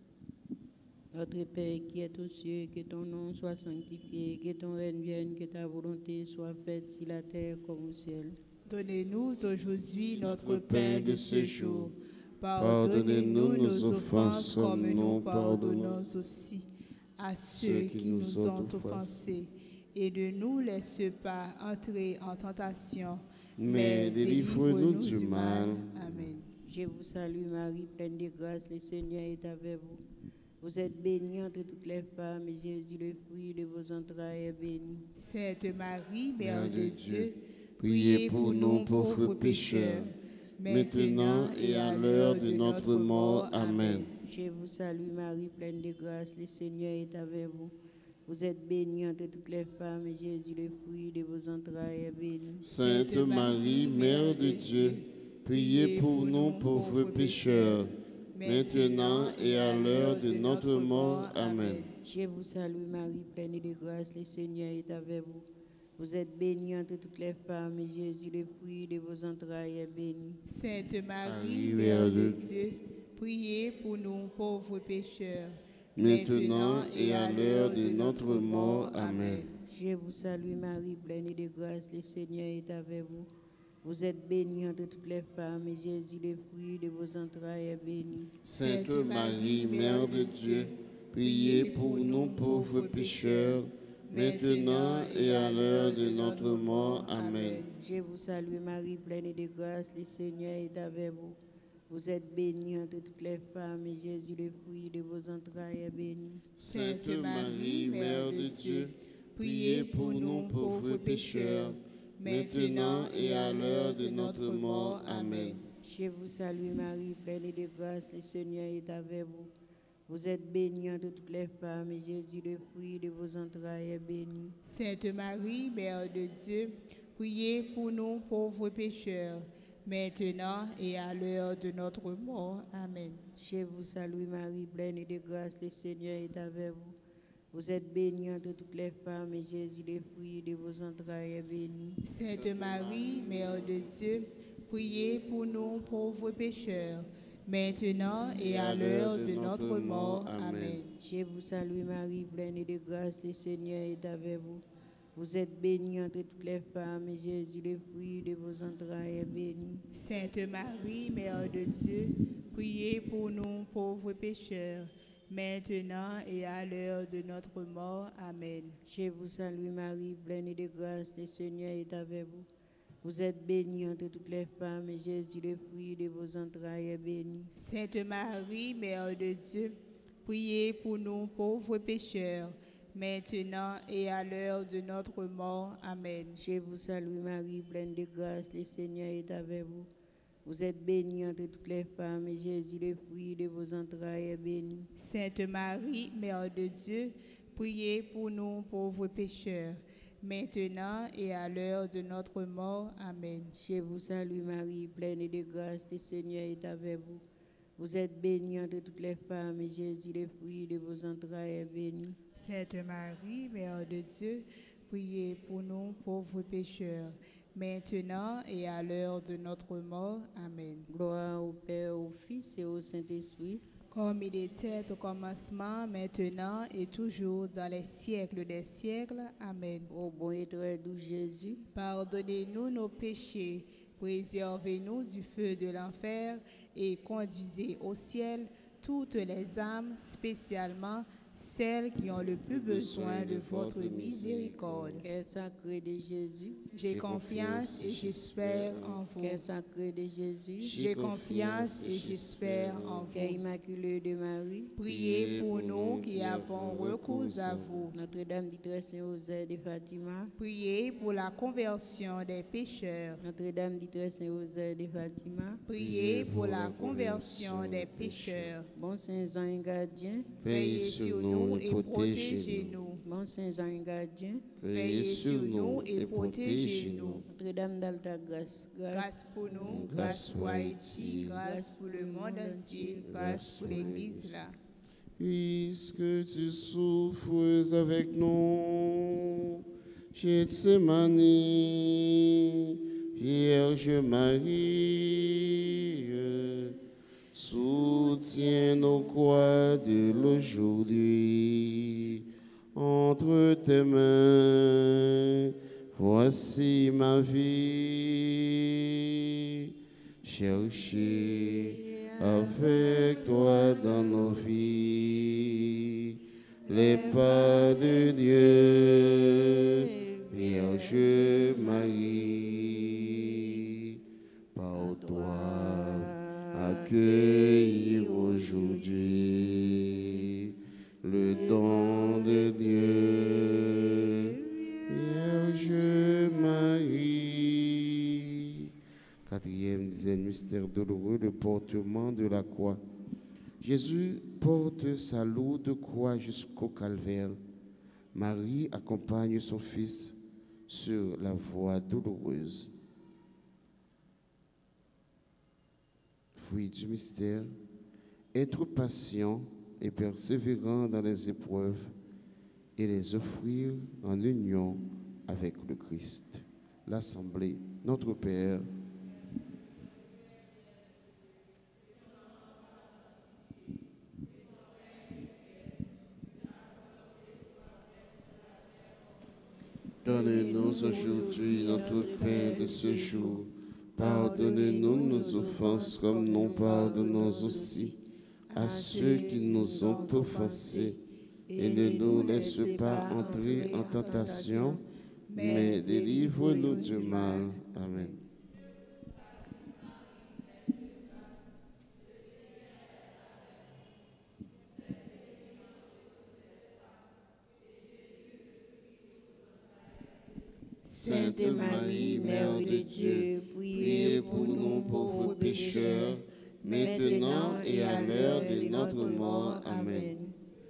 Notre Père qui est aux cieux, que ton nom soit sanctifié, que ton règne vienne, que ta volonté soit faite sur la terre comme au ciel. donnez-nous aujourd'hui notre pain de ce jour. Pardonnez-nous nos offenses comme nous pardonnons aussi à ceux qui nous ont offensés. Et ne nous laisse pas entrer en tentation, mais délivre-nous du mal. Amen. Je vous salue Marie, pleine de grâce, le Seigneur est avec vous. Vous êtes bénie entre toutes les femmes, et Jésus, le fruit de vos entrailles, est béni. Sainte Marie, Mère de Dieu, priez pour nous pauvres pécheurs, maintenant et à l'heure de notre mort. Amen. Je vous salue Marie, pleine de grâce, le Seigneur est avec vous. Vous êtes bénie entre toutes les femmes, et Jésus, le fruit de vos entrailles, est béni. Sainte Marie, Mère de Dieu, priez pour nous pauvres pécheurs, maintenant et à l'heure de notre mort. Amen. Je vous salue Marie, pleine de grâce, le Seigneur est avec vous. Vous êtes bénie entre toutes les femmes, et Jésus, le fruit de vos entrailles, est béni. Sainte Marie, Mère de Dieu, priez pour nous pauvres pécheurs, maintenant et à l'heure de notre mort. Amen. Je vous salue Marie, pleine de grâce, le Seigneur est avec vous. Vous êtes bénie entre toutes les femmes, et Jésus, le fruit de vos entrailles, est béni. Sainte Marie, Mère de Dieu, priez pour nous pauvres pécheurs, maintenant et à l'heure de notre mort. Amen. Je vous salue Marie, pleine de grâce, le Seigneur est avec vous. Vous êtes bénie entre toutes les femmes, et Jésus, le fruit de vos entrailles, est béni. Sainte Marie, Mère de Dieu, priez pour nous pauvres pécheurs, maintenant et à l'heure de notre mort. Amen. Je vous salue Marie, pleine de grâce, le Seigneur est avec vous. Vous êtes bénie entre toutes les femmes, et Jésus, le fruit de vos entrailles, est béni. Sainte Marie, Mère de Dieu, priez pour nous pauvres pécheurs, maintenant et à l'heure de notre mort. Amen. Je vous salue Marie, pleine de grâce, le Seigneur est avec vous. Vous êtes bénie entre toutes les femmes, et Jésus, le fruit de vos entrailles, est béni. Sainte Marie, Mère de Dieu, priez pour nous pauvres pécheurs, maintenant et à l'heure de notre mort. Amen. Je vous salue Marie, pleine de grâce, le Seigneur est avec vous. Vous êtes bénie entre toutes les femmes, et Jésus, le fruit de vos entrailles, est béni. Sainte Marie, Mère de Dieu, priez pour nous pauvres pécheurs, maintenant et à l'heure de notre mort. Amen. Je vous salue Marie, pleine de grâce, le Seigneur est avec vous. Vous êtes bénie entre toutes les femmes, et Jésus, le fruit de vos entrailles, est béni. Sainte Marie, Mère de Dieu, priez pour nous pauvres pécheurs, maintenant et à l'heure de notre mort. Amen. Je vous salue Marie, pleine de grâce, le Seigneur est avec vous. Vous êtes bénie entre toutes les femmes, et Jésus, le fruit de vos entrailles, est béni. Sainte Marie, Mère de Dieu, priez pour nous pauvres pécheurs, maintenant et à l'heure de notre mort. Amen. Je vous salue Marie, pleine de grâce, le Seigneur est avec vous. Vous êtes bénie entre toutes les femmes, et Jésus, le fruit de vos entrailles, est béni. Sainte Marie, Mère de Dieu, priez pour nous pauvres pécheurs, maintenant et à l'heure de notre mort. Amen. Gloire au Père, au Fils et au Saint-Esprit. Comme il était au commencement, maintenant et toujours, dans les siècles des siècles. Amen. Ô bon et très doux Jésus, pardonnez-nous nos péchés, préservez-nous du feu de l'enfer et conduisez au ciel toutes les âmes, spécialement celles qui ont le plus besoin de votre miséricorde. Cœur sacré de Jésus, j'ai confiance et j'espère en vous. Cœur sacré de Jésus, j'ai confiance et j'espère en vous. Cœur immaculé de Marie, priez pour nous qui avons recours à vous. Notre-Dame du Très Saint-Joseph de Fatima, priez pour la conversion des pécheurs. Notre-Dame du Très Saint-Joseph de Fatima, priez pour la conversion des pécheurs. Bon Saint-Jean gardien, veillez sur nous et protégez-nous. Bon Saint-Jean gardien, veillez sur nous et protégez-nous. Notre-Dame d'Alta Grâce, grâce pour nous, grâce pour Haïti, grâce pour le monde entier, grâce pour l'Église là. Puisque tu souffres avec nous, Gethsémani, Vierge Marie, soutiens nos croix de l'aujourd'hui entre tes mains. Voici ma vie, cherchez avec toi dans nos vies les pas de Dieu, Vierge Marie, par toi accueillir aujourd'hui le don de Dieu, Vierge Marie. Quatrième dizaine mystère douloureux, le portement de la croix. Jésus porte sa lourde croix jusqu'au calvaire. Marie accompagne son fils sur la voie douloureuse. Fruit du mystère, être patient et persévérant dans les épreuves et les offrir en union avec le Christ. L'Assemblée, notre Père, donne-nous aujourd'hui notre pain de ce jour. Pardonne-nous nos offenses comme nous pardonnons aussi à ceux qui nous ont offensés. Et ne nous laisse pas entrer en tentation, mais délivre-nous du mal. Amen. Sainte Marie, Mère de Dieu, priez pour nous pauvres pécheurs, maintenant et à l'heure de notre mort. Amen.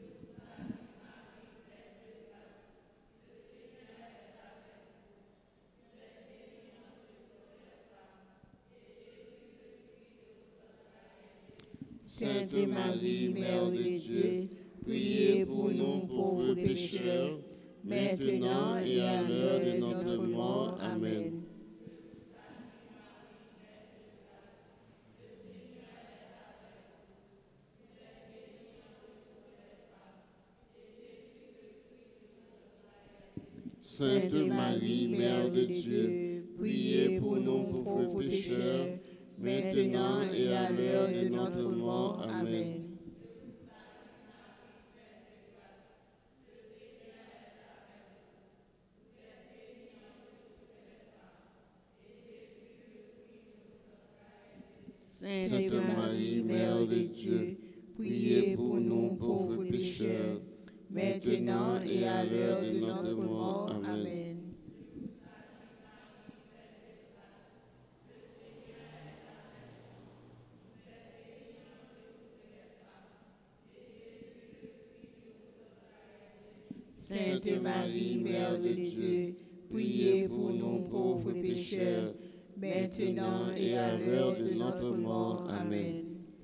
Sainte Marie, Mère de Dieu, priez pour nous pauvres pécheurs, maintenant et à l'heure de notre mort. Amen. Sainte Marie, Mère de Dieu, priez pour nous pauvres pécheurs, maintenant et à l'heure de notre mort. Amen. Sainte Marie, Mère de Dieu, priez pour nous pauvres pécheurs, maintenant et à l'heure de notre mort. Amen. Sainte Marie, Mère de Dieu, priez pour nous pauvres pécheurs, maintenant et à l'heure de notre mort. Amen.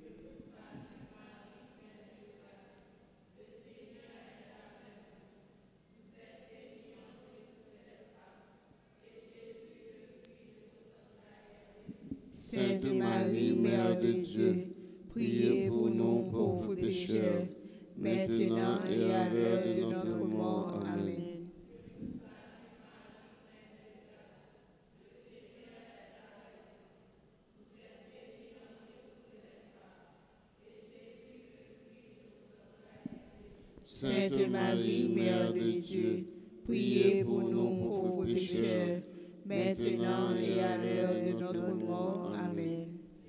Sainte Marie, Mère de Dieu, priez pour nous pauvres pécheurs, maintenant et à l'heure de notre mort. Amen. Sainte Marie, Mère de Dieu, priez pour nous pauvres pécheurs, maintenant et à l'heure de notre mort. Amen.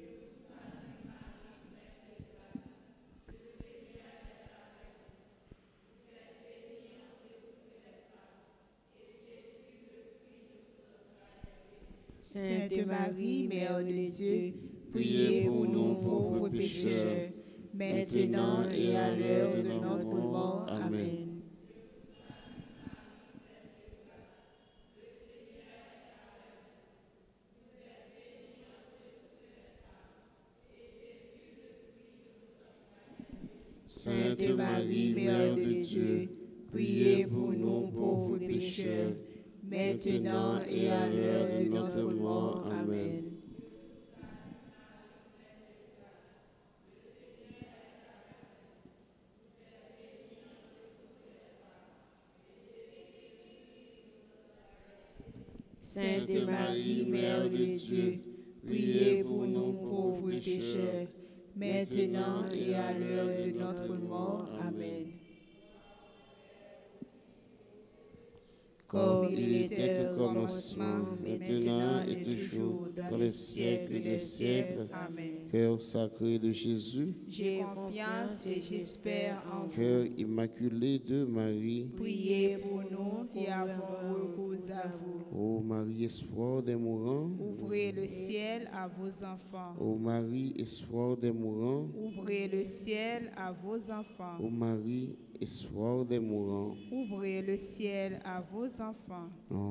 Sainte Marie, Mère de Dieu, priez pour nous pauvres pécheurs, maintenant et à l'heure de notre mort. Amen. Sainte Marie, Mère de Dieu, priez pour nous pauvres pécheurs, maintenant et à l'heure de notre mort. Amen. Sainte Marie, Mère de Dieu, priez pour nous pauvres pécheurs, maintenant et à l'heure de notre mort. Amen. Comme il était au commencement, maintenant et toujours, dans les siècles des siècles. Amen. Cœur sacré de Jésus, J'ai confiance et j'espère en vous. cœur immaculé de Marie, Priez pour nous qui avons recours à vous. ô Marie, espoir des mourants, Ouvrez le ciel à vos enfants. ô Marie, espoir des mourants, Ouvrez le ciel à vos enfants. ô Marie, espoir des mourants, Ouvrez le ciel à vos enfants.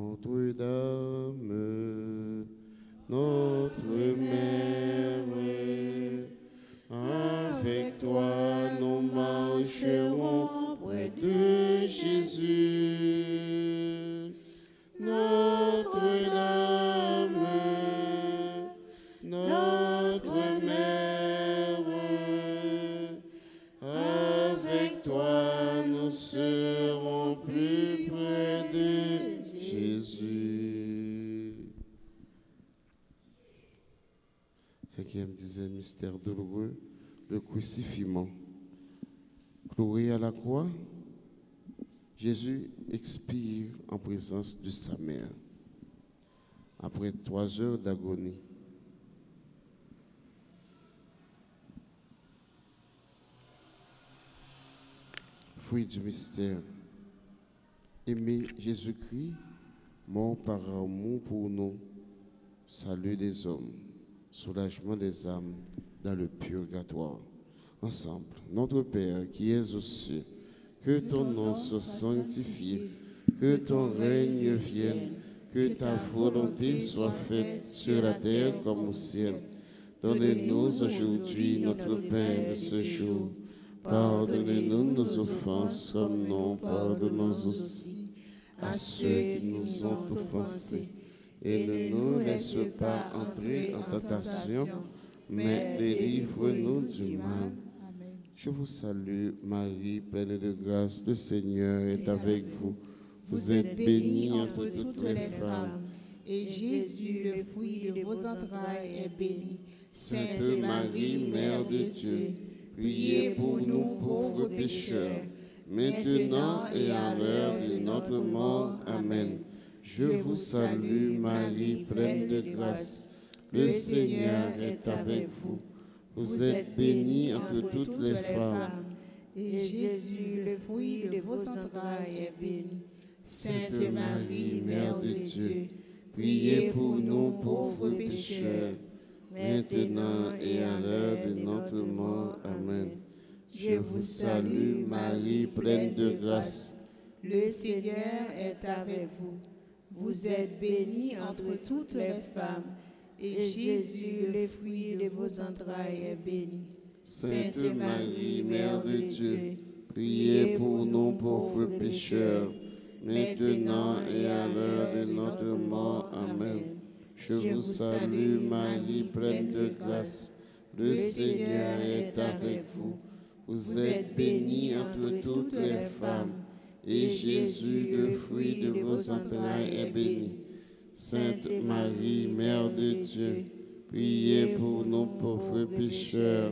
Notre-Dame, notre Mère, avec toi nous marcherons près de Jésus. Notre-Dame, notre Mère, avec toi nous serons plus près de Jésus. Cinquième dizaine, mystère douloureux, le crucifixion. Cloué à la croix, Jésus expire en présence de sa mère. Après 3 heures d'agonie, fruit du mystère, aimer Jésus-Christ, mort par amour pour nous, salut des hommes, soulagement des âmes dans le purgatoire. Ensemble, notre Père qui es aux cieux, que ton nom soit sanctifié, que ton règne vienne, que ta volonté soit faite sur la terre comme au ciel. Donnez-nous aujourd'hui notre pain de ce jour. Pardonnez-nous nos offenses comme nous pardonnons aussi à ceux qui nous ont offensés. Et ne nous laisse pas entrer en tentation, mais délivre-nous du mal. Je vous salue, Marie, pleine de grâce, le Seigneur est avec vous. Vous êtes bénie entre toutes les femmes, et Jésus, le fruit de vos entrailles, est béni. Sainte Marie, Mère de Dieu, priez pour nous pauvres pécheurs, maintenant et à l'heure de notre mort. Amen. Je vous salue Marie, pleine de grâce. Le Seigneur est avec vous. Vous êtes bénie entre toutes les femmes, et Jésus, le fruit de vos entrailles, est béni. Sainte Marie, Mère de Dieu, priez pour nous pauvres pécheurs, maintenant et à l'heure de notre mort. Amen. Je vous salue Marie, pleine de grâce. Le Seigneur est avec vous. Vous êtes bénie entre toutes les femmes, et Jésus, le fruit de vos entrailles, est béni. Sainte Marie, Mère de Dieu, priez pour nous pauvres pécheurs, maintenant et à l'heure de notre mort. Amen. Je vous salue Marie, pleine de grâce. Le Seigneur est avec vous. Vous êtes bénie entre toutes les femmes, et Jésus, le fruit de vos entrailles, est béni. Sainte Marie, Mère de Dieu, priez pour nous pauvres pécheurs,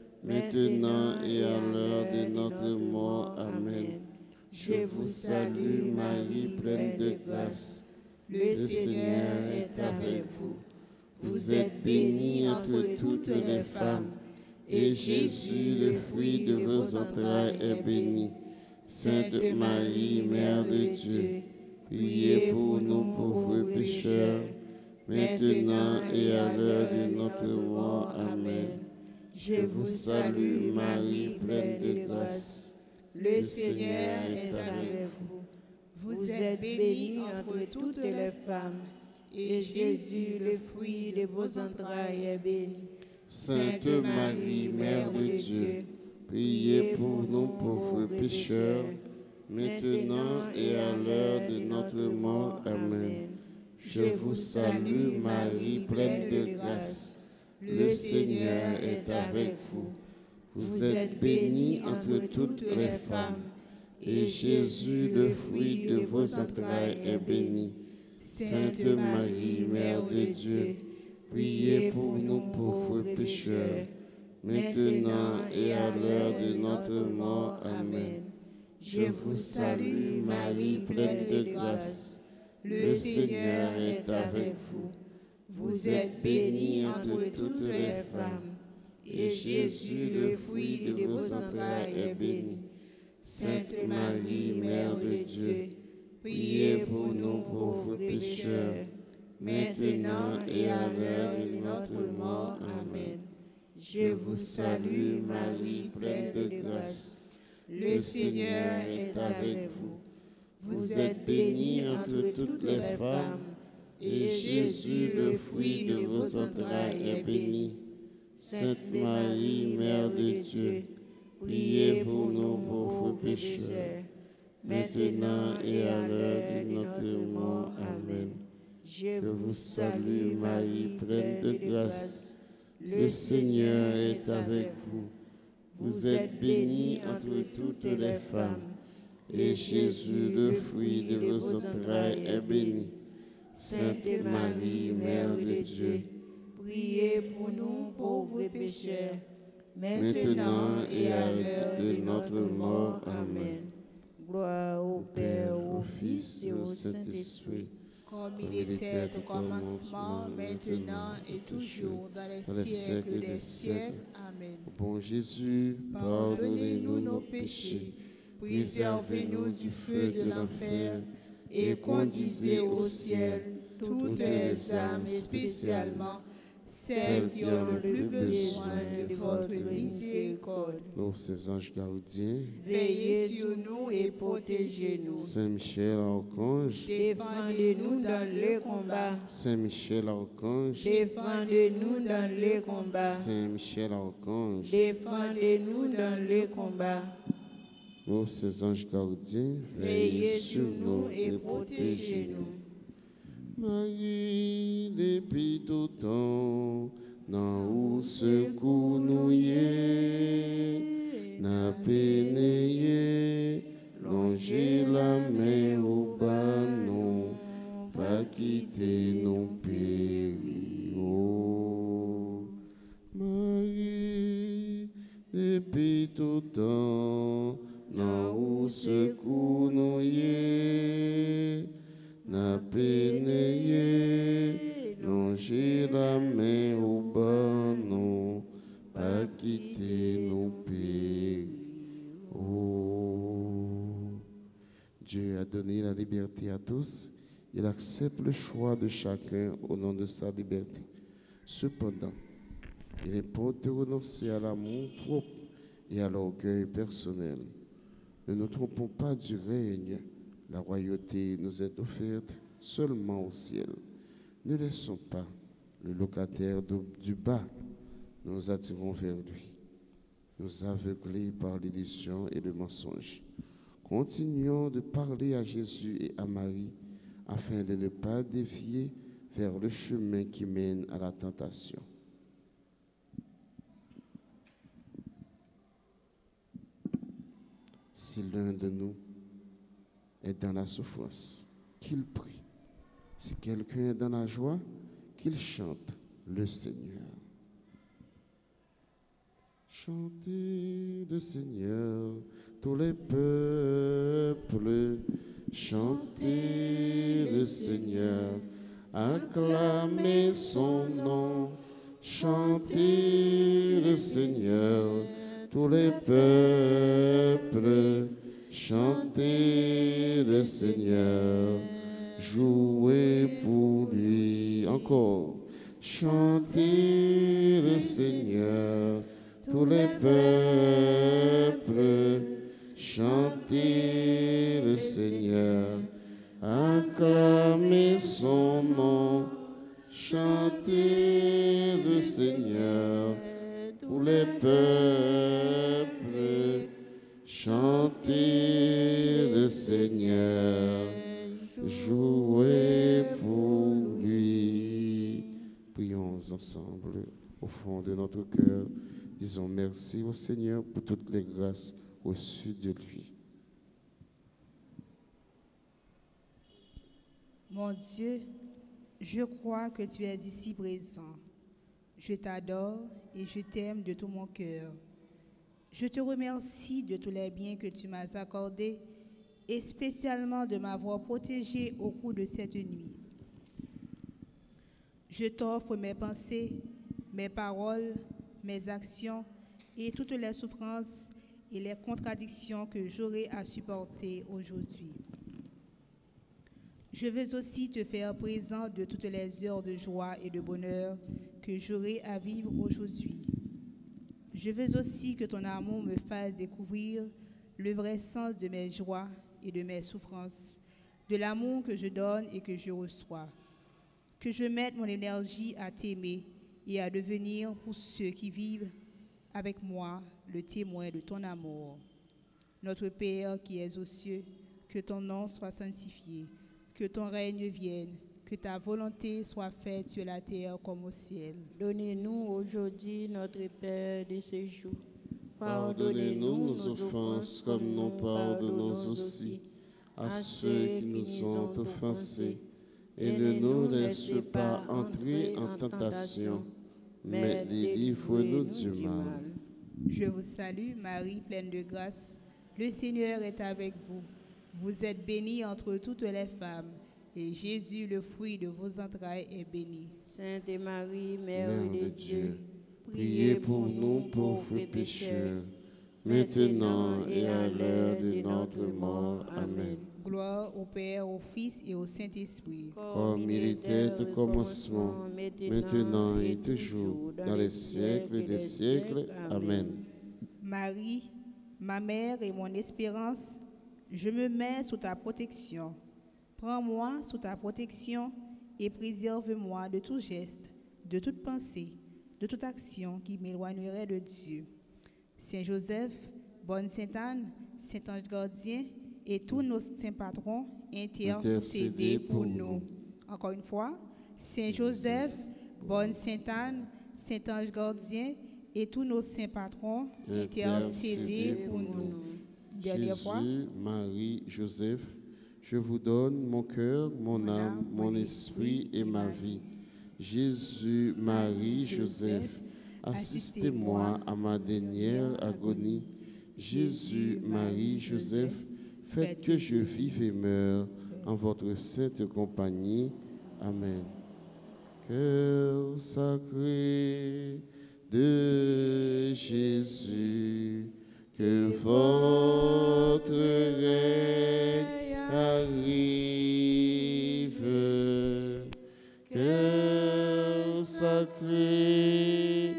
maintenant et à l'heure de notre mort. Amen. Je vous salue Marie, pleine de grâce. Le Seigneur est avec vous. Vous êtes bénie entre toutes les femmes, et Jésus, le fruit de vos entrailles, est béni. Sainte Marie, Mère de Dieu, priez pour nous pauvres pécheurs, maintenant et à l'heure de notre mort. Amen. Je vous salue Marie, pleine de grâce. Le Seigneur est avec vous. Vous êtes bénie entre toutes les femmes, et Jésus, le fruit de vos entrailles, est béni. Sainte Marie, Mère de Dieu, priez pour nous pauvres pécheurs, maintenant et à l'heure de notre mort. Amen. Je vous salue Marie, pleine de grâce. Le Seigneur est avec vous. Vous êtes bénie entre toutes les femmes, et Jésus, le fruit de vos entrailles, est béni. Sainte Marie, Mère de Dieu, priez pour nous pauvres pécheurs, maintenant et à l'heure de notre mort. Amen. Je vous salue Marie, pleine de grâce. Le Seigneur est avec vous. Vous êtes bénie entre toutes les femmes, et Jésus, le fruit de vos entrailles, est béni. Sainte Marie, Mère de Dieu, priez pour nous pauvres pécheurs, maintenant et à l'heure de notre mort. Amen. Je vous salue Marie, pleine de grâce. Le Seigneur est avec vous. Vous êtes bénie entre toutes les femmes, et Jésus, le fruit de vos entrailles, est béni. Sainte Marie, Mère de Dieu, priez pour nous pauvres pécheurs, maintenant et à l'heure de notre mort. Amen. Je vous salue Marie, pleine de grâce. Le Seigneur est avec vous. Vous êtes bénie entre toutes les femmes, et Jésus, le fruit de vos entrailles, est béni. Sainte Marie, Mère de Dieu, priez pour nous pauvres pécheurs, maintenant et à l'heure de notre mort. Amen. Gloire au Père, au Fils et au Saint-Esprit, comme il était au commencement, maintenant et toujours, dans les siècles des siècles. Amen. Bon Jésus, pardonnez-nous nos péchés, préservez-nous du feu de l'enfer, et conduisez au ciel toutes les âmes, spécialement celles qui ont le plus besoin de votre miséricorde. Ô saints anges gardiens, Veillez sur nous et protégez-nous. Saint Michel Archange, Défendez-nous dans le combat. Saint Michel Archange, Défendez-nous dans le combat. Saint Michel Archange, Défendez-nous dans le combat. ô saints anges gardiens, Veillez sur nous et protégez-nous. Marie, depuis tout temps, dans où secours nous yé, n'a pénéé, longer la main au bas. quitter nos péris. Oh, Marie, depuis tout temps, dans où secours nous y n'a pénéé, longer la main au bas, non, pas quitter nos péris. Oh, Dieu a donné la liberté à tous. Il accepte le choix de chacun au nom de sa liberté. Cependant, il importe de renoncer à l'amour propre et à l'orgueil personnel. Ne nous trompons pas du règne. La royauté nous est offerte seulement au ciel. Ne laissons pas le locataire du bas nous attirons vers lui, nous aveugler par l'illusion et le mensonge. Continuons de parler à Jésus et à Marie afin de ne pas dévier vers le chemin qui mène à la tentation. Si l'un de nous est dans la souffrance, qu'il prie. Si quelqu'un est dans la joie, qu'il chante le Seigneur. Chantez le Seigneur, tous les peuples, chantez le Seigneur, acclamez son nom, chantez le Seigneur, tous les peuples, chantez le Seigneur, jouez pour lui. Encore, chantez le Seigneur, tous les peuples, chantez le Seigneur, acclamez son nom, chantez le Seigneur, tous les peuples, chantez le Seigneur, jouez pour lui. Prions ensemble au fond de notre cœur. Disons merci au Seigneur pour toutes les grâces reçues de lui. Mon Dieu, je crois que tu es ici présent. Je t'adore et je t'aime de tout mon cœur. Je te remercie de tous les biens que tu m'as accordés et spécialement de m'avoir protégé au cours de cette nuit. Je t'offre mes pensées, mes paroles, mes actions et toutes les souffrances et les contradictions que j'aurai à supporter aujourd'hui. Je veux aussi te faire présent de toutes les heures de joie et de bonheur que j'aurai à vivre aujourd'hui. Je veux aussi que ton amour me fasse découvrir le vrai sens de mes joies et de mes souffrances, de l'amour que je donne et que je reçois. Que je mette mon énergie à t'aimer et à devenir pour ceux qui vivent avec moi le témoin de ton amour. Notre Père qui es aux cieux, que ton nom soit sanctifié, que ton règne vienne, que ta volonté soit faite sur la terre comme au ciel. Donnez-nous aujourd'hui notre pain de ce jour. Pardonnez-nous nos offenses comme nous pardonnons aussi à ceux qui nous ont offensés. Et ne nous laisse pas entrer en tentation, mais délivre-nous du mal. Je vous salue, Marie, pleine de grâce. Le Seigneur est avec vous. Vous êtes bénie entre toutes les femmes, et Jésus, le fruit de vos entrailles, est béni. Sainte Marie, Mère de Dieu, priez pour nous pauvres pécheurs, maintenant et à l'heure de notre mort. Amen. Gloire au Père, au Fils et au Saint-Esprit. Comme il était au commencement, maintenant et toujours, dans les siècles des siècles. Amen. Marie, ma mère et mon espérance, je me mets sous ta protection. Prends-moi sous ta protection et préserve-moi de tout geste, de toute pensée, de toute action qui m'éloignerait de Dieu. Saint Joseph, bonne Sainte Anne, Saint Ange gardien et tous nos saints patrons, intercédez pour nous. Encore une fois, Saint Joseph, bonne Sainte Anne, Saint Ange gardien et tous nos saints patrons, intercédez pour nous. Dernière fois. Jésus, Marie, Joseph, Je vous donne mon cœur, mon âme, mon esprit et ma vie. Jésus, Marie, Joseph, assistez-moi à ma dernière agonie. Jésus, Marie, Joseph, faites que je vive et meure en votre sainte compagnie. Amen. Cœur sacré de Jésus, que votre règne arrive. Cœur sacré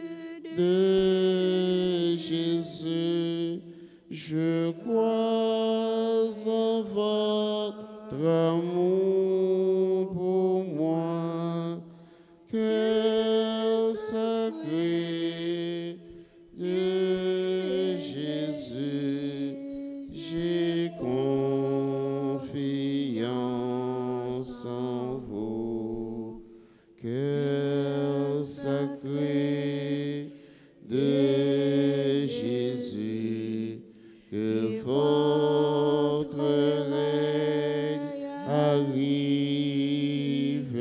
de Jésus, je crois en votre amour pour moi. Cœur sacré de Jésus, j'ai confiance en vous. Cœur sacré de Jésus, que votre règne arrive.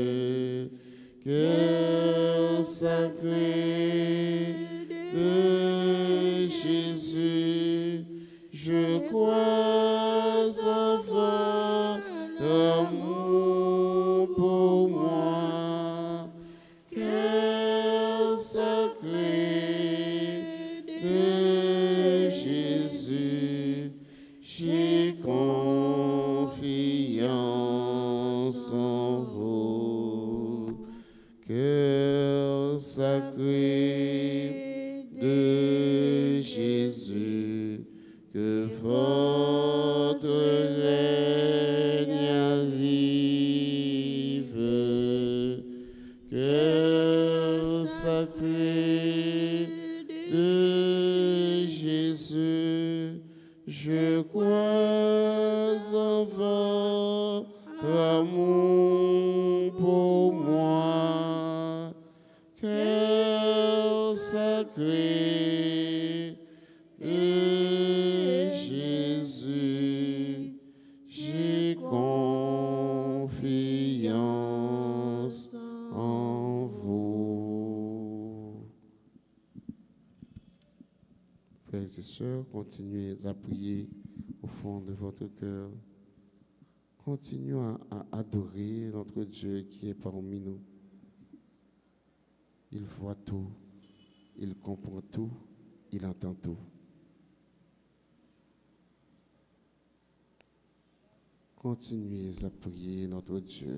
Cœur sacré de Jésus, je crois en votre amour pour moi. Cœur sacré de Jésus, j'ai confiance en vous. Cœur sacré de Jésus, que votre règne arrive. Cœur sacré de Jésus, je crois en votre amour pour moi. Cœur sacré de Jésus, j'ai confiance en vous. Frères et sœurs, continuez à prier au fond de votre cœur. Continuez à adorer notre Dieu qui est parmi nous. Il voit tout, il comprend tout, il entend tout. Continuez à prier notre Dieu.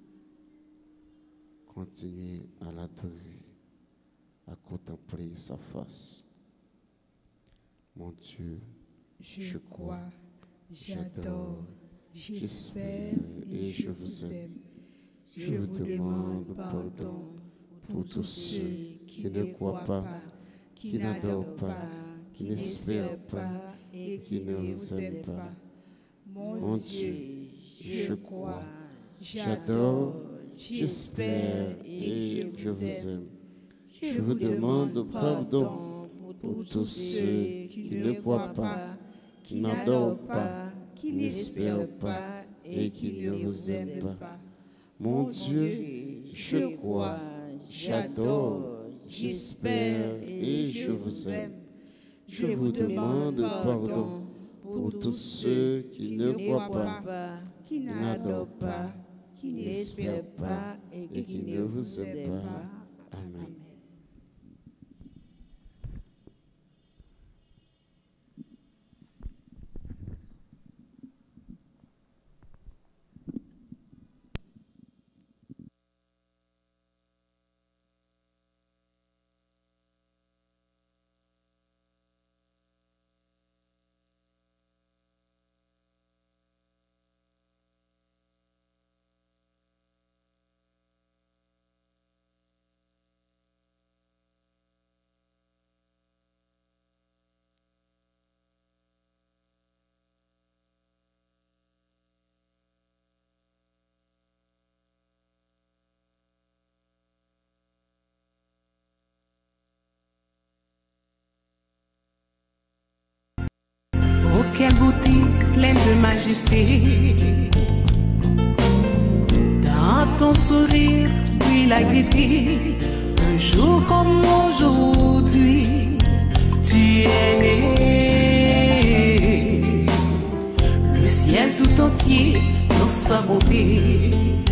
Continuez à l'adorer, à contempler sa face. Mon Dieu, Je crois, j'adore, j'espère et je vous aime. Je vous demande pardon pour tous ceux qui ne croient pas, qui n'adorent pas, qui n'espèrent pas et qui ne vous aiment pas. Mon Dieu, je crois, j'adore, j'espère et je vous aime. Je vous demande pardon pour tous ceux qui ne croient pas, qui n'adorent pas, qui n'espèrent pas et qui ne vous aiment pas. Mon Dieu, je crois, j'adore, j'espère et je vous aime. Je vous demande pardon pour tous ceux qui ne croient pas, qui n'adorent pas, qui n'espèrent pas et qui ne vous aiment pas. Amen. quelle beauté pleine de majesté. Dans ton sourire, puis la gaieté, un jour comme aujourd'hui, tu es né. Le ciel tout entier dans sa beauté,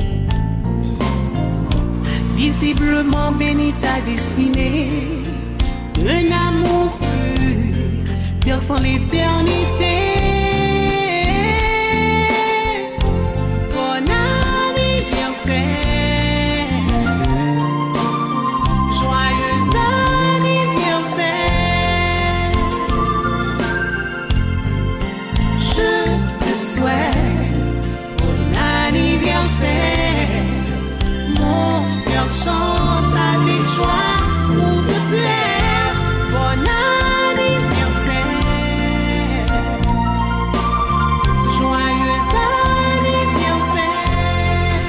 visiblement béni ta destinée. Un amour pur, perçant l'éternité. Bon anniversaire, joyeux anniversaire. Je te souhaite bon anniversaire. Mon cœur chante avec joie pour te plaire. Bon anniversaire, joyeux anniversaire.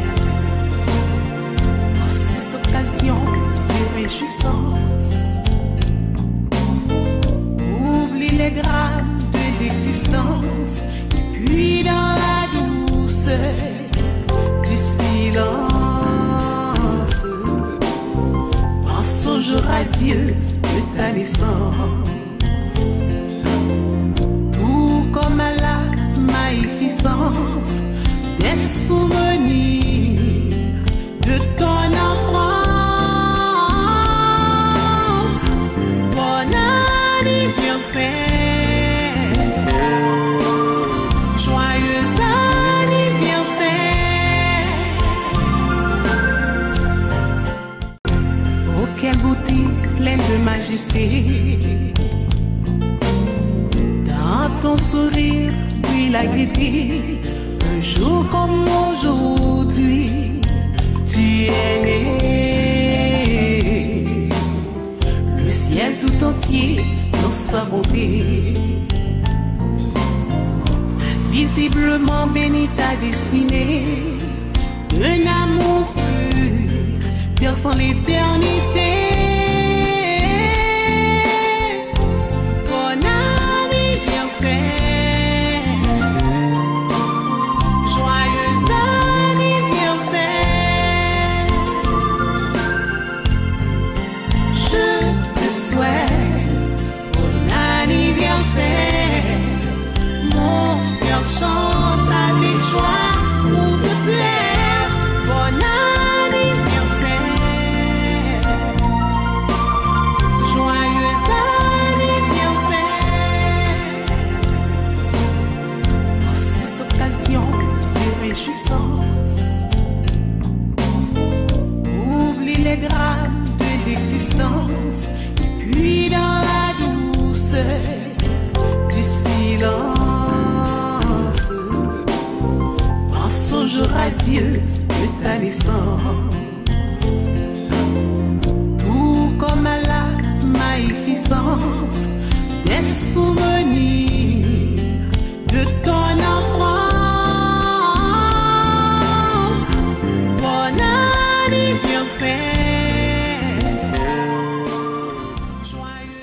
En cette occasion de réjouissance, oublie les drames de l'existence, et puis dans la douceur du silence, pense au jour à Dieu de ta naissance. Tout comme à la magnificence des souvenirs de ton enfance. Bon anniversaire, joyeux anniversaire. Oh, quelle beauté pleine de majesté. Dans ton sourire, puis la gaieté, un jour comme aujourd'hui, tu es né. Le ciel tout entier dans sa beauté, visiblement béni ta destinée. Un amour pur, perçant l'éternité. Bon anniversaire, joyeux anniversaire. Je te souhaite bon anniversaire. Mon cœur chante avec joie pour te plaire. Bon anniversaire, joyeux anniversaire. En cette occasion de réjouissance, oublie les drames de l'existence, et puis dans la douceur du silence, pense au jour à Dieu de ta naissance. Tout comme à la magnificence des souvenirs de ton enfance. Bon anniversaire, joyeux.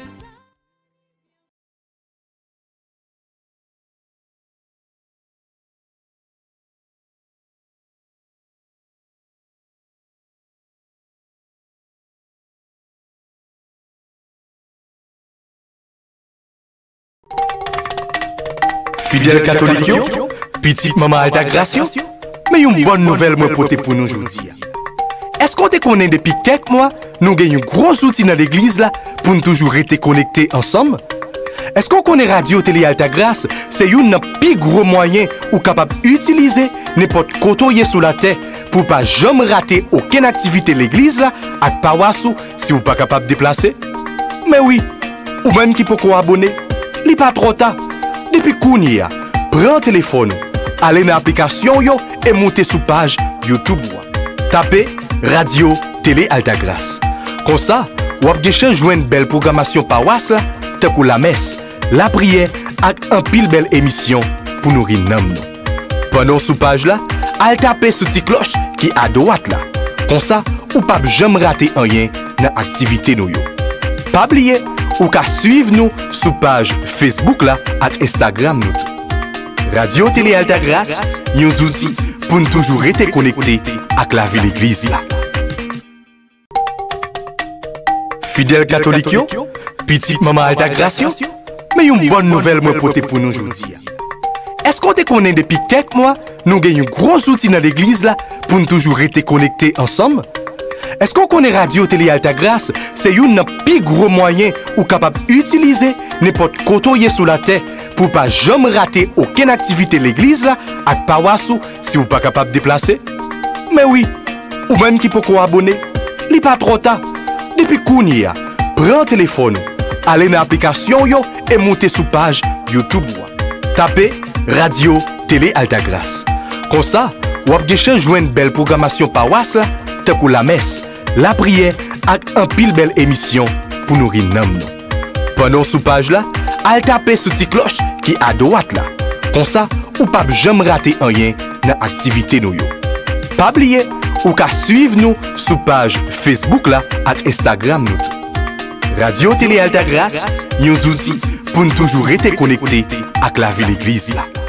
Fidèle catholique, petite maman Alta Gracia, mais une bonne nouvelle me porter pour nous aujourd'hui. Est-ce qu'on te connaît depuis quelques mois, nous avons un gros outil dans l'église là pour nous toujours rester connectés ensemble? Est-ce qu'on connaît Radio Télé Alta Grace? C'est un des plus gros moyens ou capable d'utiliser n'importe côté sur la terre pour pas jamais rater aucune activité de l'église là avec Pawassou si vous pas capable de déplacer. Mais oui, ou même qui peut abonner, il pas trop tard. Depuis Kounia, prends téléphone, allez dans l'application yo et montez sur page YouTube. Tapez Radio Télé Alta Grace. Comme ça, vous avez joué une belle programmation par WhatsApp, tant que la messe, la prière et un pile belle émission pour nous rire. Pendant sous page là, allez taper sur petite cloche qui est à droite là. Comme ça, vous ne pouvez jamais rater rien dans l'activité nous yo. Pas oublier, ou ka suivre nous sur page Facebook là et Instagram nous. Radio Télé Alta Grace, un outil pour nous toujours rester connectés avec la ville église là. Fidèle catholique yo, petite maman Alta Grace yo, mais une bonne nouvelle moi porter pour nous aujourd'hui. Est-ce qu'on te connaît depuis quelques mois, nous gagnons un gros outil dans l'église là pour nous toujours rester connectés ensemble? Est-ce qu'on connaît Radio Télé Alta Grace? C'est un plus gros moyen ou capable d'utiliser n'importe côté sous la terre pour pas jamais rater aucune activité de l'église là avec Pawassou si vous pas capable de déplacer. Mais oui, ou même qui peut abonner, li pas trop tard. Depuis Kounia, prends téléphone, allez dans l'application yo et montez sur page YouTube. Tapez Radio Télé Alta Grace. Comme ça, vous avez joué une belle programmation Pawas là, tant que la messe, la prière et un pile belle émission pour nous rire. Pendant sous page là, allez taper sur petite cloche qui est à droite là. Comme ça, ou pas jamais rater rien dans l'activité nous yo. Pas oublier, ou qu'à suivre nous sur page Facebook là et Instagram nous. Radio Télé Alta Grace, un outil pour nous toujours rester connectés avec la ville église là.